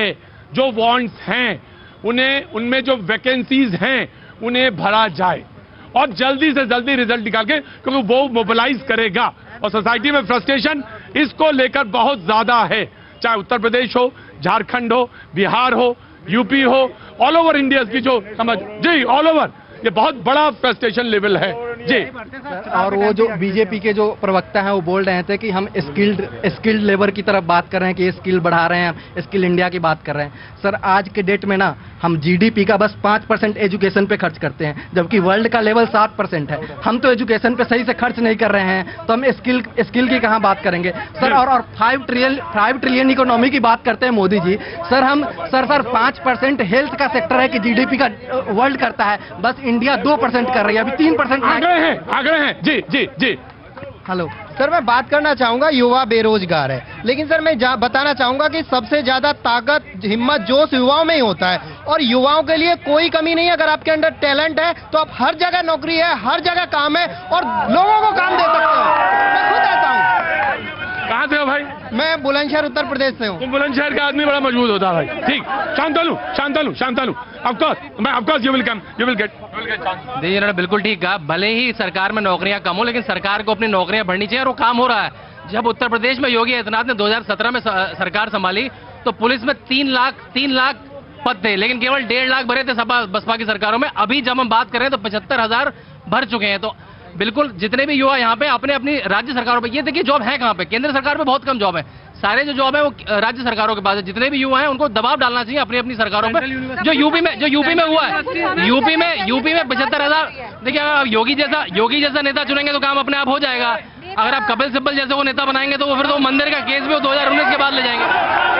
जो वांट्स हैं उन्हें, उनमें जो वैकेंसीज हैं उन्हें भरा जाए और जल्दी से जल्दी रिजल्ट निकाल के, क्योंकि वो मोबिलाइज करेगा और सोसाइटी में फ्रस्ट्रेशन इसको लेकर बहुत ज्यादा है, चाहे उत्तर प्रदेश हो, झारखंड हो, बिहार हो, यूपी हो, ऑल ओवर इंडिया की जो समझ जी ऑल ओवर ये बहुत बड़ा फ्रस्ट्रेशन लेवल है जी। और वो जो बीजेपी के जो प्रवक्ता हैं वो बोल रहे थे कि हम स्किल्ड स्किल्ड लेबर की तरफ बात कर रहे हैं कि स्किल बढ़ा रहे हैं, स्किल इंडिया की बात कर रहे हैं। सर आज के डेट में ना हम जीडीपी का बस पाँच परसेंट एजुकेशन पे खर्च करते हैं, जबकि वर्ल्ड का लेवल सात परसेंट है। हम तो एजुकेशन पे सही से खर्च नहीं कर रहे हैं, तो हम स्किल स्किल की कहाँ बात करेंगे सर। और और five trillion five trillion economy की बात करते हैं मोदी जी। सर हम सर सर पाँच परसेंट हेल्थ का सेक्टर है कि जीडीपी का वर्ल्ड करता है, बस इंडिया दो परसेंट कर रही है, अभी तीन परसेंट आगे हैं आगे हैं जी जी जी। हेलो सर, मैं बात करना चाहूंगा, युवा बेरोजगार है, लेकिन सर मैं बताना चाहूंगा कि सबसे ज्यादा ताकत, हिम्मत, जोश युवाओं में ही होता है और युवाओं के लिए कोई कमी नहीं है। अगर आपके अंदर टैलेंट है तो आप हर जगह नौकरी है, हर जगह काम है और लोगों को काम दे सकते हो। मैं खुद रहता हूँ। कहाँ से हो भाई? मैं बुलंदशहर उत्तर प्रदेश से हूँ। तुम बुलंदशहर का आदमी बड़ा मजबूत होता है भाई। ठीक, शांतनु शांतनु शांतनु ऑफ कोर्स मैं of course you will come you will get you will get chance. देखिए इन्होंने बिल्कुल ठीक कहा, भले ही सरकार में नौकरियां कम हो लेकिन सरकार को अपनी नौकरियां बढ़नी चाहिए और वो काम हो रहा है। जब उत्तर प्रदेश में योगी आदित्यनाथ ने दो हज़ार सत्रह में सरकार संभाली तो पुलिस में तीन लाख तीन लाख पद थे, लेकिन केवल डेढ़ लाख भरे थे सपा बसपा की सरकारों में। अभी जब हम बात करें तो पचहत्तर हजार भर चुके हैं। तो बिल्कुल जितने भी युवा यहाँ पे अपने अपनी राज्य सरकारों पे, ये देखिए जॉब है कहाँ पे, केंद्र सरकार पे बहुत कम जॉब है, सारे जो जॉब है वो राज्य सरकारों के पास है। जितने भी युवा हैं उनको दबाव डालना चाहिए अपनी अपनी सरकारों पर। जो यूपी में जो यूपी में हुआ है, यूपी में यूपी में पचहत्तर हजार देखिए, अगर आप योगी जैसा योगी जैसा नेता चुनेंगे तो काम अपने आप हो जाएगा। अगर आप कपिल सिब्बल जैसे वो नेता बनाएंगे तो वो फिर तो मंदिर का केस भी वो दो हजार उन्नीस के बाद ले जाएंगे।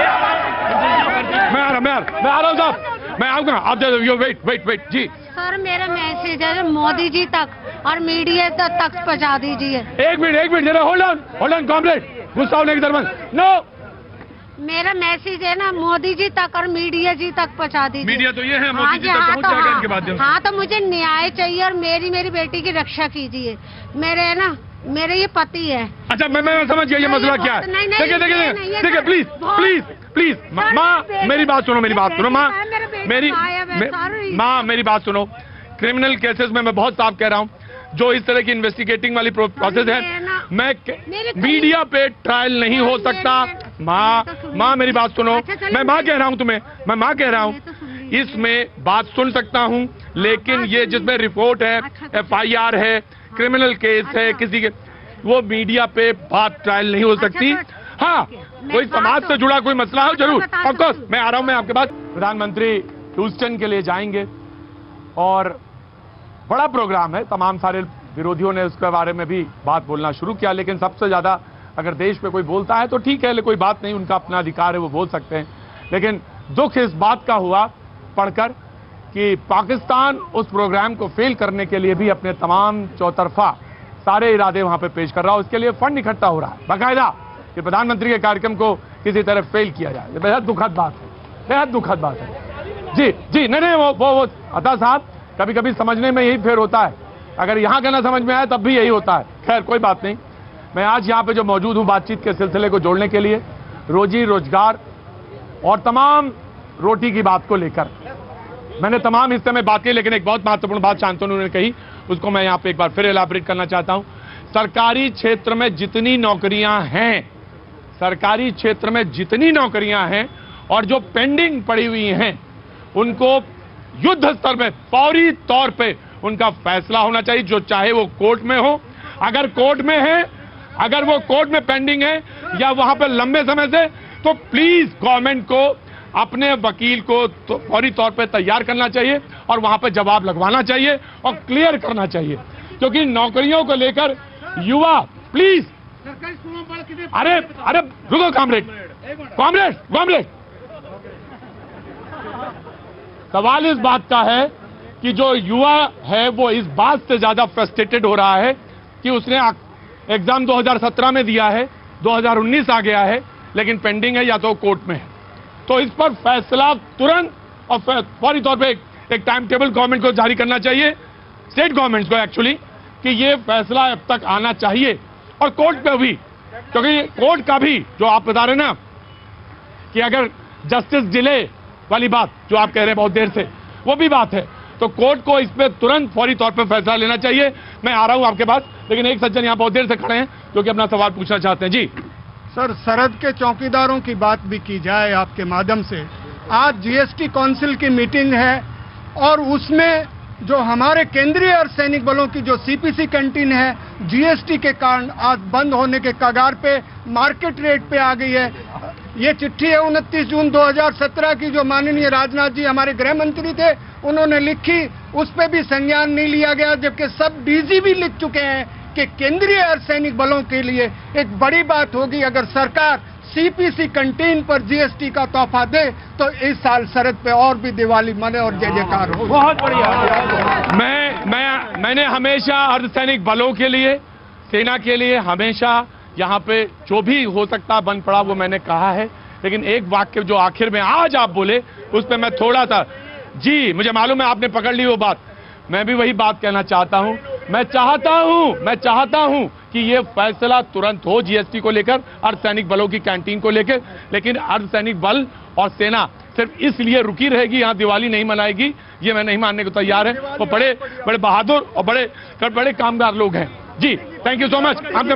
मैं आ रहा मैं आ रहा मैं आ रहा हूँ साहब, मैं आऊंगा, आप यू वेट वेट वेट जी। सर मेरा मैसेज है मोदी जी तक और मीडिया तक पहुंचा दीजिए। एक मिनट एक मिनट जरा hold on hold on comrade, गुस्सा होने की जरूरत नो। मेरा मैसेज है ना मोदी जी तक और मीडिया जी तक पहुंचा दीजिए। मीडिया तो ये है, मोदी हाँ जी तक पहुंच जाएगा इनके माध्यम से। हाँ तो मुझे न्याय चाहिए और मेरी मेरी बेटी की रक्षा कीजिए। मेरे ना मेरे ये पति है। अच्छा मैं मैं समझ गया ये मसला क्या है। देखिए देखिए देखिए प्लीज प्लीज प्लीज माँ मेरी बात सुनो, मेरी बात सुनो माँ, मेरी माँ मेरी बात सुनो। क्रिमिनल केसेस में मैं बहुत साफ कह रहा हूँ, जो इस तरह की इन्वेस्टिगेटिंग वाली प्रोसेस है, मैं मीडिया पे ट्रायल नहीं हो सकता। माँ माँ मेरी बात सुनो, मैं माँ कह रहा हूँ तुम्हें, मैं माँ कह रहा हूँ, इसमें बात सुन सकता हूँ, लेकिन ये जिसमें रिपोर्ट है, एफ आई आर है, क्रिमिनल केस है किसी के, वो मीडिया पे बात ट्रायल नहीं हो सकती। हाँ कोई समाज से जुड़ा कोई मसला हो जरूर, ऑफकोर्स मैं आ रहा हूँ। मैं आपके पास प्रधानमंत्री ह्यूस्टन के लिए जाएंगे और बड़ा प्रोग्राम है, तमाम सारे विरोधियों ने उसके बारे में भी बात बोलना शुरू किया, लेकिन सबसे ज्यादा अगर देश पे कोई बोलता है तो ठीक है, कोई बात नहीं, उनका अपना अधिकार है, वो बोल सकते हैं। लेकिन दुख इस बात का हुआ पढ़कर कि पाकिस्तान उस प्रोग्राम को फेल करने के लिए भी अपने तमाम चौतरफा सारे इरादे वहां पे पेश कर रहा है, उसके लिए फंड इकट्ठा हो रहा है बाकायदा कि प्रधानमंत्री के कार्यक्रम को किसी तरह फेल किया जाए। ये बेहद दुखद बात है, बेहद दुखद बात है जी जी। नहीं नहीं वो वो, वो अता साहब कभी कभी समझने में यही फेर होता है, अगर यहाँ का ना समझ में आए तब भी यही होता है। खैर कोई बात नहीं, मैं आज यहाँ पे जो मौजूद हूँ बातचीत के सिलसिले को जोड़ने के लिए, रोजी रोजगार और तमाम रोटी की बात को लेकर मैंने तमाम हिस्से में बात की, लेकिन एक बहुत महत्वपूर्ण बात शांतनु ने कही, उसको मैं यहाँ पे एक बार फिर एलाबरेट करना चाहता हूँ। सरकारी क्षेत्र में जितनी नौकरियां हैं, सरकारी क्षेत्र में जितनी नौकरियां हैं और जो पेंडिंग पड़ी हुई हैं, उनको युद्ध स्तर में फौरी तौर पे उनका फैसला होना चाहिए, जो चाहे वो कोर्ट में हो। अगर कोर्ट में है, अगर वो कोर्ट में पेंडिंग है या वहां पर लंबे समय से, तो प्लीज गवर्नमेंट को अपने वकील को तो फौरी तौर पे तैयार करना चाहिए और वहां पे जवाब लगवाना चाहिए और क्लियर करना चाहिए, क्योंकि नौकरियों को लेकर युवा प्लीज, अरे अरे रुको कॉमरेड कॉमरेड कॉमरेड सवाल इस बात का है कि जो युवा है वो इस बात से ज्यादा फ्रस्ट्रेटेड हो रहा है कि उसने एग्जाम दो हज़ार सत्रह में दिया है, दो हज़ार उन्नीस आ गया है, लेकिन पेंडिंग है या तो कोर्ट में है। तो इस पर फैसला तुरंत और फौरी तौर पे एक, एक टाइम टेबल गवर्नमेंट को जारी करना चाहिए, स्टेट गवर्नमेंट्स को एक्चुअली, कि ये फैसला अब तक आना चाहिए और कोर्ट पे भी, क्योंकि कोर्ट का भी जो आप बता रहे ना कि अगर जस्टिस डिले वाली बात जो आप कह रहे हैं बहुत देर से, वो भी बात है। तो कोर्ट को इस पे तुरंत फौरी तौर पर फैसला लेना चाहिए। मैं आ रहा हूं आपके पास, लेकिन एक सज्जन यहां बहुत देर से खड़े हैं जो कि अपना सवाल पूछना चाहते हैं। जी सर, सरहद के चौकीदारों की बात भी की जाए आपके माध्यम से। आज जीएसटी काउंसिल की मीटिंग है और उसमें जो हमारे केंद्रीय अर्धसैनिक बलों की जो सीपीसी कैंटीन है, जीएसटी के कारण आज बंद होने के कगार पे, मार्केट रेट पे आ गई है। ये चिट्ठी है उनतीस जून दो हज़ार सत्रह की, जो माननीय राजनाथ जी हमारे गृह मंत्री थे उन्होंने लिखी, उस पे भी संज्ञान नहीं लिया गया, जबकि सब डीजी भी लिख चुके हैं कि केंद्रीय अर्धसैनिक बलों के लिए एक बड़ी बात होगी अगर सरकार सीपीसी कैंटीन पर जीएसटी का तोहफा दे तो इस साल सरहद पे और भी दिवाली मने और जय जयकार हो। बहुत बढ़िया। मैं मैं मैंने हमेशा अर्धसैनिक बलों के लिए, सेना के लिए हमेशा यहाँ पे जो भी हो सकता बन पड़ा वो मैंने कहा है। लेकिन एक वाक्य जो आखिर में आज आप बोले उस पर मैं थोड़ा सा, जी मुझे मालूम है आपने पकड़ ली वो बात, मैं भी वही बात कहना चाहता हूं। मैं चाहता हूं मैं चाहता हूं कि ये फैसला तुरंत हो जीएसटी को लेकर, अर्धसैनिक बलों की कैंटीन को लेकर। लेकिन अर्धसैनिक बल और सेना सिर्फ इसलिए रुकी रहेगी, यहाँ दिवाली नहीं मनाएगी, ये मैं नहीं मानने को तैयार है। वो बड़े बड़े बहादुर और बड़े बड़े कामगार लोग हैं। जी थैंक यू सो मच। आपका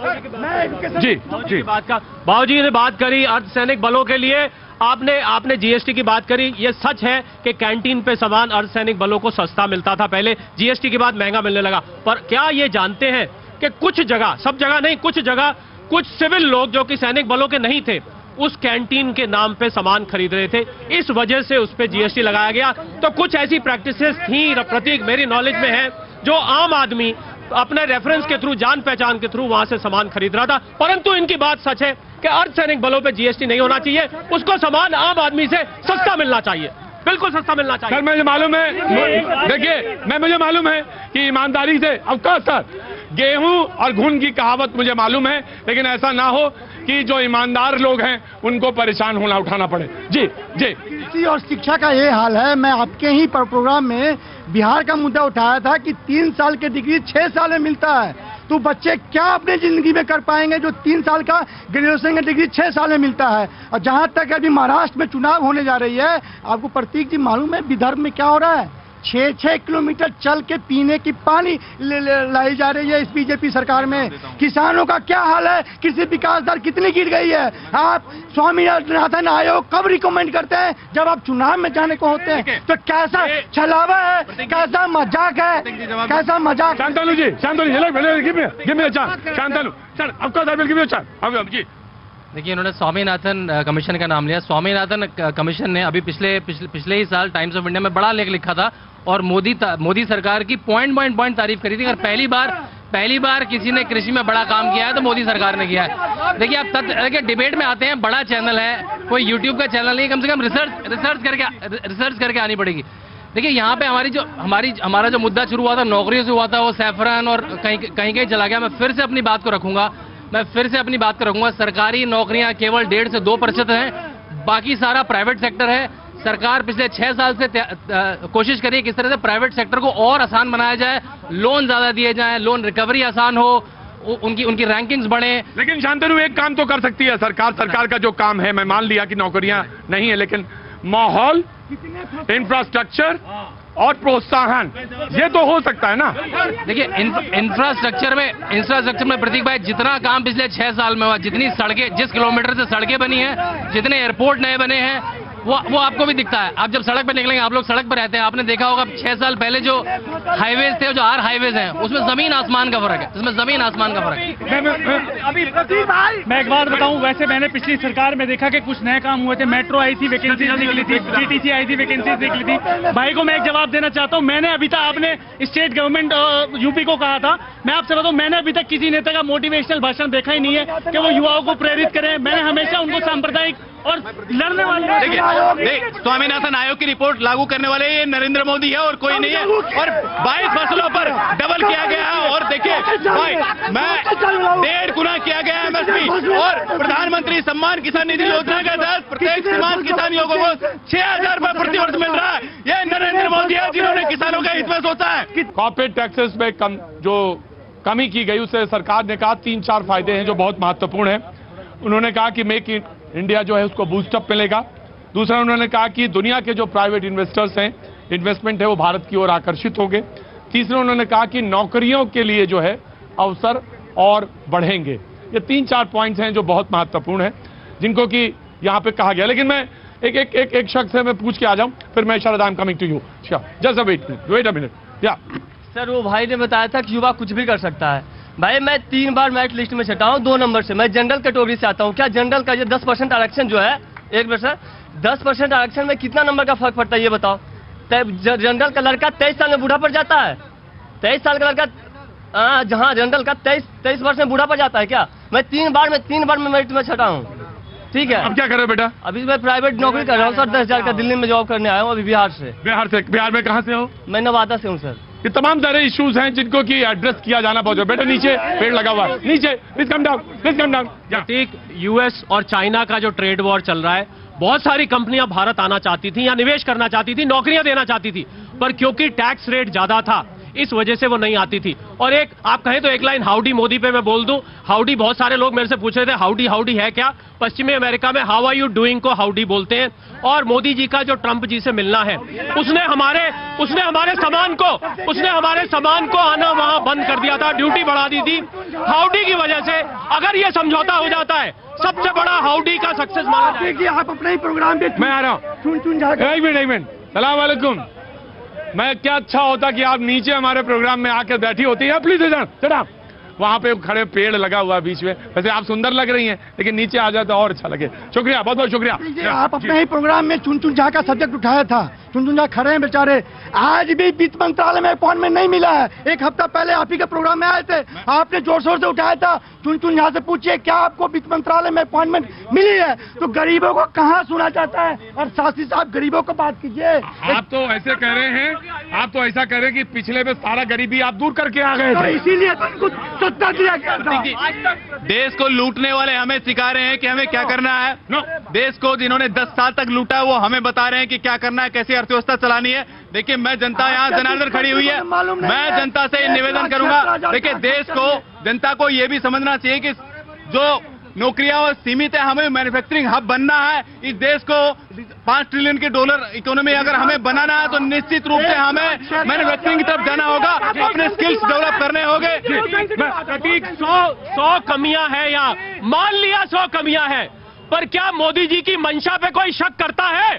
मैं जी जी बात का बाबूजी ने बात करी अर्धसैनिक बलों के लिए, आपने आपने जीएसटी की बात करी। ये सच है कि कैंटीन पे सामान अर्धसैनिक बलों को सस्ता मिलता था पहले, जीएसटी के बाद महंगा मिलने लगा। पर क्या ये जानते हैं कि कुछ जगह, सब जगह नहीं, कुछ जगह कुछ सिविल लोग जो कि सैनिक बलों के नहीं थे उस कैंटीन के नाम पे सामान खरीद रहे थे, इस वजह से उस पे जीएसटी लगाया गया। तो कुछ ऐसी प्रैक्टिसेस थी, प्रतीक मेरी नॉलेज में है, जो आम आदमी अपने रेफरेंस के थ्रू, जान पहचान के थ्रू वहां से सामान खरीद रहा था। परंतु इनकी बात सच है कि अर्धसैनिक बलों पे जीएसटी नहीं होना चाहिए, उसको सामान आम आदमी से सस्ता मिलना चाहिए, बिल्कुल सस्ता मिलना चाहिए। सर मुझे मालूम है, देखिए मैं मुझे मालूम है कि ईमानदारी से, ऑफकोर्स सर, गेहूं और घुन की कहावत मुझे मालूम है, लेकिन ऐसा ना हो कि जो ईमानदार लोग हैं उनको परेशान होना उठाना पड़े। जी जी कृषि और शिक्षा का ये हाल है। मैं आपके ही प्रोग्राम में बिहार का मुद्दा उठाया था कि तीन साल के डिग्री छह साल में मिलता है, तो बच्चे क्या अपने जिंदगी में कर पाएंगे जो तीन साल का ग्रेजुएशन का डिग्री छह साल में मिलता है। और जहां तक अभी महाराष्ट्र में चुनाव होने जा रही है, आपको प्रतीक जी मालूम है विदर्भ में क्या हो रहा है? छह छह किलोमीटर चल के पीने की पानी लाई जा रही है इस बीजेपी सरकार में। किसानों का क्या हाल है? कृषि विकास दर कितनी गिर गई है? आप स्वामीनाथन आयोग कब रिकमेंड करते हैं? जब आप चुनाव में जाने को होते हैं। तो कैसा छलावा है, कैसा मजाक है, कैसा मजाक। शांतनु जी, शांतनु जी, देखिए इन्होंने स्वामीनाथन कमीशन का नाम लिया। स्वामीनाथन कमीशन ने अभी पिछले पिछले, पिछले ही साल टाइम्स ऑफ इंडिया में बड़ा लेख लिखा था और मोदी मोदी सरकार की पॉइंट पॉइंट पॉइंट तारीफ करी थी। अगर पहली बार पहली बार किसी ने कृषि में बड़ा काम किया है तो मोदी सरकार ने किया है। देखिए आप तथ्य, देखिए डिबेट में आते हैं, बड़ा चैनल है, कोई यूट्यूब का चैनल नहीं, कम से कम रिसर्च रिसर्च करके रिसर्च करके आनी पड़ेगी। देखिए यहाँ पे हमारी जो हमारी हमारा जो मुद्दा शुरू हुआ था नौकरियों से हुआ था, वो सैफरन और कहीं कहीं कहीं चला गया। मैं फिर से अपनी बात को रखूंगा मैं फिर से अपनी बात को रखूंगा सरकारी नौकरियां केवल डेढ़ से दो प्रतिशत हैं, बाकी सारा प्राइवेट सेक्टर है। सरकार पिछले छह साल से कोशिश करिए किस तरह से प्राइवेट सेक्टर को और आसान बनाया जाए, लोन ज्यादा दिए जाएं, लोन रिकवरी आसान हो, उनकी उनकी रैंकिंग्स बढ़े। लेकिन शांतनु एक काम तो कर सकती है सरकार। सरकार का जो काम है, मैं मान लिया कि नौकरियां नहीं है, लेकिन माहौल, इंफ्रास्ट्रक्चर और प्रोत्साहन, ये तो हो सकता है ना। देखिए इंफ्रास्ट्रक्चर में इंफ्रास्ट्रक्चर में प्रतीक भाई जितना काम पिछले छह साल में हुआ, जितनी सड़कें, जिस किलोमीटर से सड़कें बनी हैं, जितने एयरपोर्ट नए बने हैं, वो वो आपको भी दिखता है। आप जब सड़क पे निकलेंगे, आप लोग सड़क पर रहते हैं, आपने देखा होगा छह साल पहले जो हाईवेज थे, जो आर हाईवेज हैं, उसमें जमीन आसमान का फर्क है, इसमें जमीन आसमान का फर्क है। अभी मैं एक बात बताऊं, वैसे मैंने पिछली सरकार में देखा कि कुछ नए काम हुए थे, मेट्रो आई थी, वैकेंसीज निकली थी, टीटीसी आई थी, वैकेंसीज निकली थी। भाई को मैं एक जवाब देना चाहता हूं, मैंने अभी तक, आपने स्टेट गवर्नमेंट यूपी को कहा था, मैं आपसे बताऊं मैंने अभी तक किसी नेता का मोटिवेशनल भाषण देखा ही नहीं है कि वो युवाओं को प्रेरित करें। मैंने हमेशा उनको सांप्रदायिक और लड़ने वाले, देखिए स्वामीनाथन आयोग की रिपोर्ट लागू करने वाले ये नरेंद्र मोदी है और कोई नहीं है, और बाईस फसलों पर डबल किया गया है। और देखिए भाई, मैं डेढ़ गुना किया गया है एमएसपी, और प्रधानमंत्री सम्मान किसान निधि योजना के तहत प्रत्येक सीमांत किसान युवकों को छह हजार रुपए प्रति वर्ष मिल रहा है। ये नरेंद्र मोदी है जिन्होंने किसानों के हित में सोचा है। कॉर्पोरेट टैक्सेस में कम जो कमी की गई, उससे सरकार ने कहा तीन चार फायदे हैं जो बहुत महत्वपूर्ण है। उन्होंने कहा कि मेक इन इंडिया जो है उसको बूस्टअप मिलेगा, दूसरा उन्होंने कहा कि दुनिया के जो प्राइवेट इन्वेस्टर्स हैं, इन्वेस्टमेंट है वो भारत की ओर आकर्षित होंगे। तीसरा उन्होंने कहा कि नौकरियों के लिए जो है अवसर और बढ़ेंगे। ये तीन चार पॉइंट्स हैं जो बहुत महत्वपूर्ण हैं, जिनको कि यहाँ पे कहा गया। लेकिन मैं एक एक एक एक शख्स से मैं पूछ के आ जाऊं, फिर मैं शायद I am coming to you. Just a wait minute wait a minute या सर, वो भाई ने बताया था कि युवा कुछ भी कर सकता है। भाई मैं तीन बार मेरिट लिस्ट में छटा हूँ, दो नंबर से। मैं जनरल कैटेगरी से आता हूँ। क्या जनरल का ये दस परसेंट आरक्षण जो है, एक मिनट सर, दस परसेंट आरक्षण में कितना नंबर का फर्क पड़ता है ये बताओ। जनरल का लड़का तेईस साल में बूढ़ा पड़ जाता है। तेईस साल का लड़का जहाँ जनरल का तेईस तेईस वर्ष में बूढ़ा पड़ जाता है क्या? मैं तीन बार में तीन बार में मेरिट में छटा हूँ। ठीक है, अब क्या कर रहे हो बेटा? अभी मैं प्राइवेट नौकरी कर रहा हूँ सर, दस हजार का दिल्ली में जॉब करने आया हूँ अभी बिहार से। बिहार से? बिहार में कहाँ से हो? मैं नवादा से हूँ सर। ये तमाम सारे इश्यूज हैं जिनको कि एड्रेस किया जाना बहुत जरूरी। बेटा नीचे पेड़ लगा हुआ है, नीचे please come down, please come down. Prateek, US और चाइना का जो ट्रेड वॉर चल रहा है, बहुत सारी कंपनियां भारत आना चाहती थी या निवेश करना चाहती थी, नौकरियां देना चाहती थी, पर क्योंकि टैक्स रेट ज्यादा था इस वजह से वो नहीं आती थी। और एक आप कहें तो एक लाइन हाउडी मोदी पे मैं बोल दूं। हाउडी, बहुत सारे लोग मेरे से पूछ रहे थे हाउडी हाउडी है क्या? पश्चिमी अमेरिका में हाउ आर यू डूइंग को हाउडी बोलते हैं। और मोदी जी का जो ट्रंप जी से मिलना है, उसने हमारे उसने हमारे सामान को उसने हमारे सामान को आना वहां बंद कर दिया था, ड्यूटी बढ़ा दी थी। हाउडी की वजह से अगर ये समझौता हो जाता है, सबसे बड़ा हाउडी का सक्सेस माना जाएगा। आप अपने ही प्रोग्राम पे मैं आ रहा हूँ, चुन चुन एक मिनट एक मिनट सलाम वालेकुम। मैं क्या अच्छा होता कि आप नीचे हमारे प्रोग्राम में आकर बैठी होती है। प्लीज चढ़ा, वहां पे खड़े पेड़ लगा हुआ है बीच में। वैसे आप सुंदर लग रही हैं, लेकिन नीचे आ जाए तो और अच्छा लगे। शुक्रिया, बहुत बहुत शुक्रिया। आप अपने ही प्रोग्राम में चुन चुन झा का सब्जेक्ट उठाया था। चुन चुन झा खड़े हैं बेचारे, आज भी वित्त मंत्रालय में अपॉइंटमेंट नहीं मिला है। एक हफ्ता पहले आप ही के प्रोग्राम में आए थे, आपने जोर शोर से उठाया था। चुन चुन झा से पूछिए क्या आपको वित्त मंत्रालय में अपॉइंटमेंट मिली है? तो गरीबों को कहाँ सुना जाता है? और साथ ही साथ गरीबों को बात कीजिए। आप तो ऐसे कह रहे हैं, आप तो ऐसा कह रहे हैं कि पिछले में सारा गरीबी आप दूर करके आ गए थे, इसीलिए तो इनको सत्ता दिया गया। देश को लूटने वाले हमें सिखा रहे हैं कि हमें क्या करना है। देश को जिन्होंने दस साल तक लूटा है वो हमें बता रहे हैं कि क्या करना है, कैसे अर्थव्यवस्था चलानी है। देखिए, मैं जनता यहाँ जनार्दन खड़ी हुई है, मैं जनता से निवेदन करूंगा। देखिए, देश को जनता को ये भी समझना चाहिए कि जो नौकरियां और सीमित है, हमें मैन्युफैक्चरिंग हब बनना है। इस देश को पांच ट्रिलियन के डॉलर इकोनॉमी अगर हमें बनाना है तो निश्चित रूप से हमें मैन्युफैक्चरिंग की तरफ जाना होगा, अपने स्किल्स डेवलप करने होंगे। प्रतीक, सौ सौ कमियां हैं यहाँ, मान लिया सौ कमियां हैं, पर क्या मोदी जी की मंशा पे कोई शक करता है?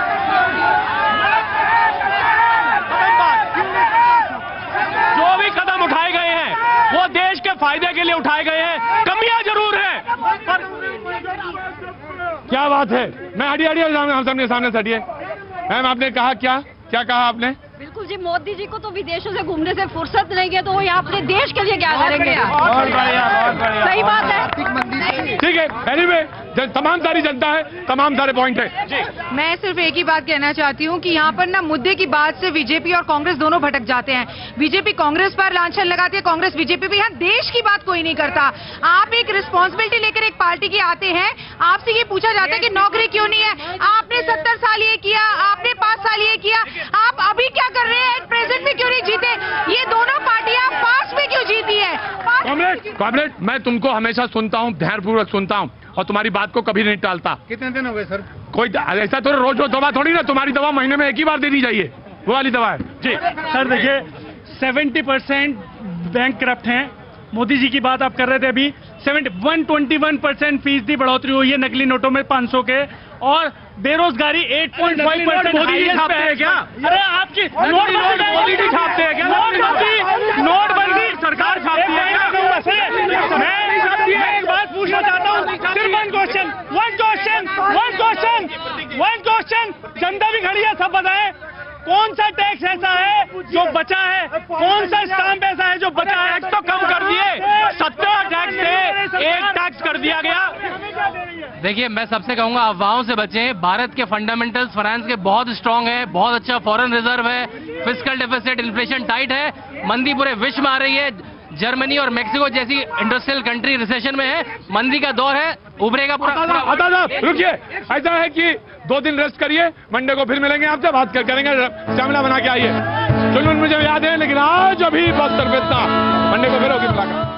जो भी कदम उठाए गए हैं वो देश के फायदे के लिए उठाए गए हैं। कमियां जरूर हैं, पर क्या बात है। मैं हटिए हटिए हम सामने सामने से हटिए। मैम, आपने कहा क्या क्या कहा आपने? बिल्कुल जी, मोदी जी को तो विदेशों से घूमने से फुर्सत नहीं है, तो वो यहाँ अपने देश के लिए क्या करेंगे? सही बात है, ठीक है। एनीवे, तमाम सारी जनता है, तमाम सारे पॉइंट है। मैं सिर्फ एक ही बात कहना चाहती हूँ कि यहाँ पर ना मुद्दे की बात से बीजेपी और कांग्रेस दोनों भटक जाते हैं। बीजेपी कांग्रेस पर लांछन लगाती है, कांग्रेस बीजेपी पर। यहाँ देश की बात कोई नहीं करता। आप एक रिस्पॉन्सिबिलिटी लेकर एक पार्टी के आते हैं, आपसे ये पूछा जाता है कि नौकरी क्यों नहीं है? आपने सत्तर साल ये किया, आपने पांच साल ये किया, आप अभी क्या कर रहे हैं? प्रेजेंट में क्यों नहीं जीते? ये दोनों पार्टियां पास में क्यों जीती है? कॉमरेड, कॉमरेड, मैं तुमको हमेशा सुनता हूँ, ध्यानपूर्वक सुनता हूँ और तुम्हारी बात को कभी नहीं टालता। कितने दिन हो गए सर? कोई ऐसा थोड़ा रोज रोज दवा थोड़ी ना, तुम्हारी दवा महीने में एक ही बार देनी चाहिए, वो वाली दवा है जी। सर देखिए, सेवेंटी परसेंट बैंक करप्ट हैं। मोदी जी की बात आप कर रहे थे अभी, seventy one twenty one percent फीसदी बढ़ोतरी हुई है नकली नोटों में पाँच सौ के, और बेरोजगारी आठ पॉइंट पाँच परसेंट मोदी जी छापते हैं क्या? अरे आपकी नोट मोदी जी छापते हैं क्या? नोटबंदी नोटबंदी सरकार छापती है क्या? मैं एक बात पूछना चाहता हूँ, सिर्फ one question one question one question one question जनता भी खड़ी है, सब बताएं कौन सा टैक्स ऐसा है जो बचा है? कौन सा स्टाम्प ऐसा है जो बचा है? टैक्स तो कम कर दिए, सत्तर टैक्स थे, एक टैक्स कर दिया गया। देखिए, मैं सबसे कहूंगा अफवाहों से बचें। भारत के फंडामेंटल्स फाइनेंस के बहुत स्ट्रांग है, बहुत अच्छा फॉरेन रिजर्व है, फिस्कल डेफिसिट, इन्फ्लेशन टाइट है, मंदी पूरे विश्व में आ रही है। जर्मनी और मेक्सिको जैसी इंडस्ट्रियल कंट्री रिसेशन में है, मंदी का दौर है, उभरेगा पूरा। रुकिए, ऐसा है कि दो दिन रेस्ट करिए, मंडे को फिर मिलेंगे, आपसे बात कर करेंगे, स्टैमिना बना के आइए। चुनमुन मुझे याद है, लेकिन आज अभी बस तरफ इतना, मंडे को फिर होगी मुलाकात।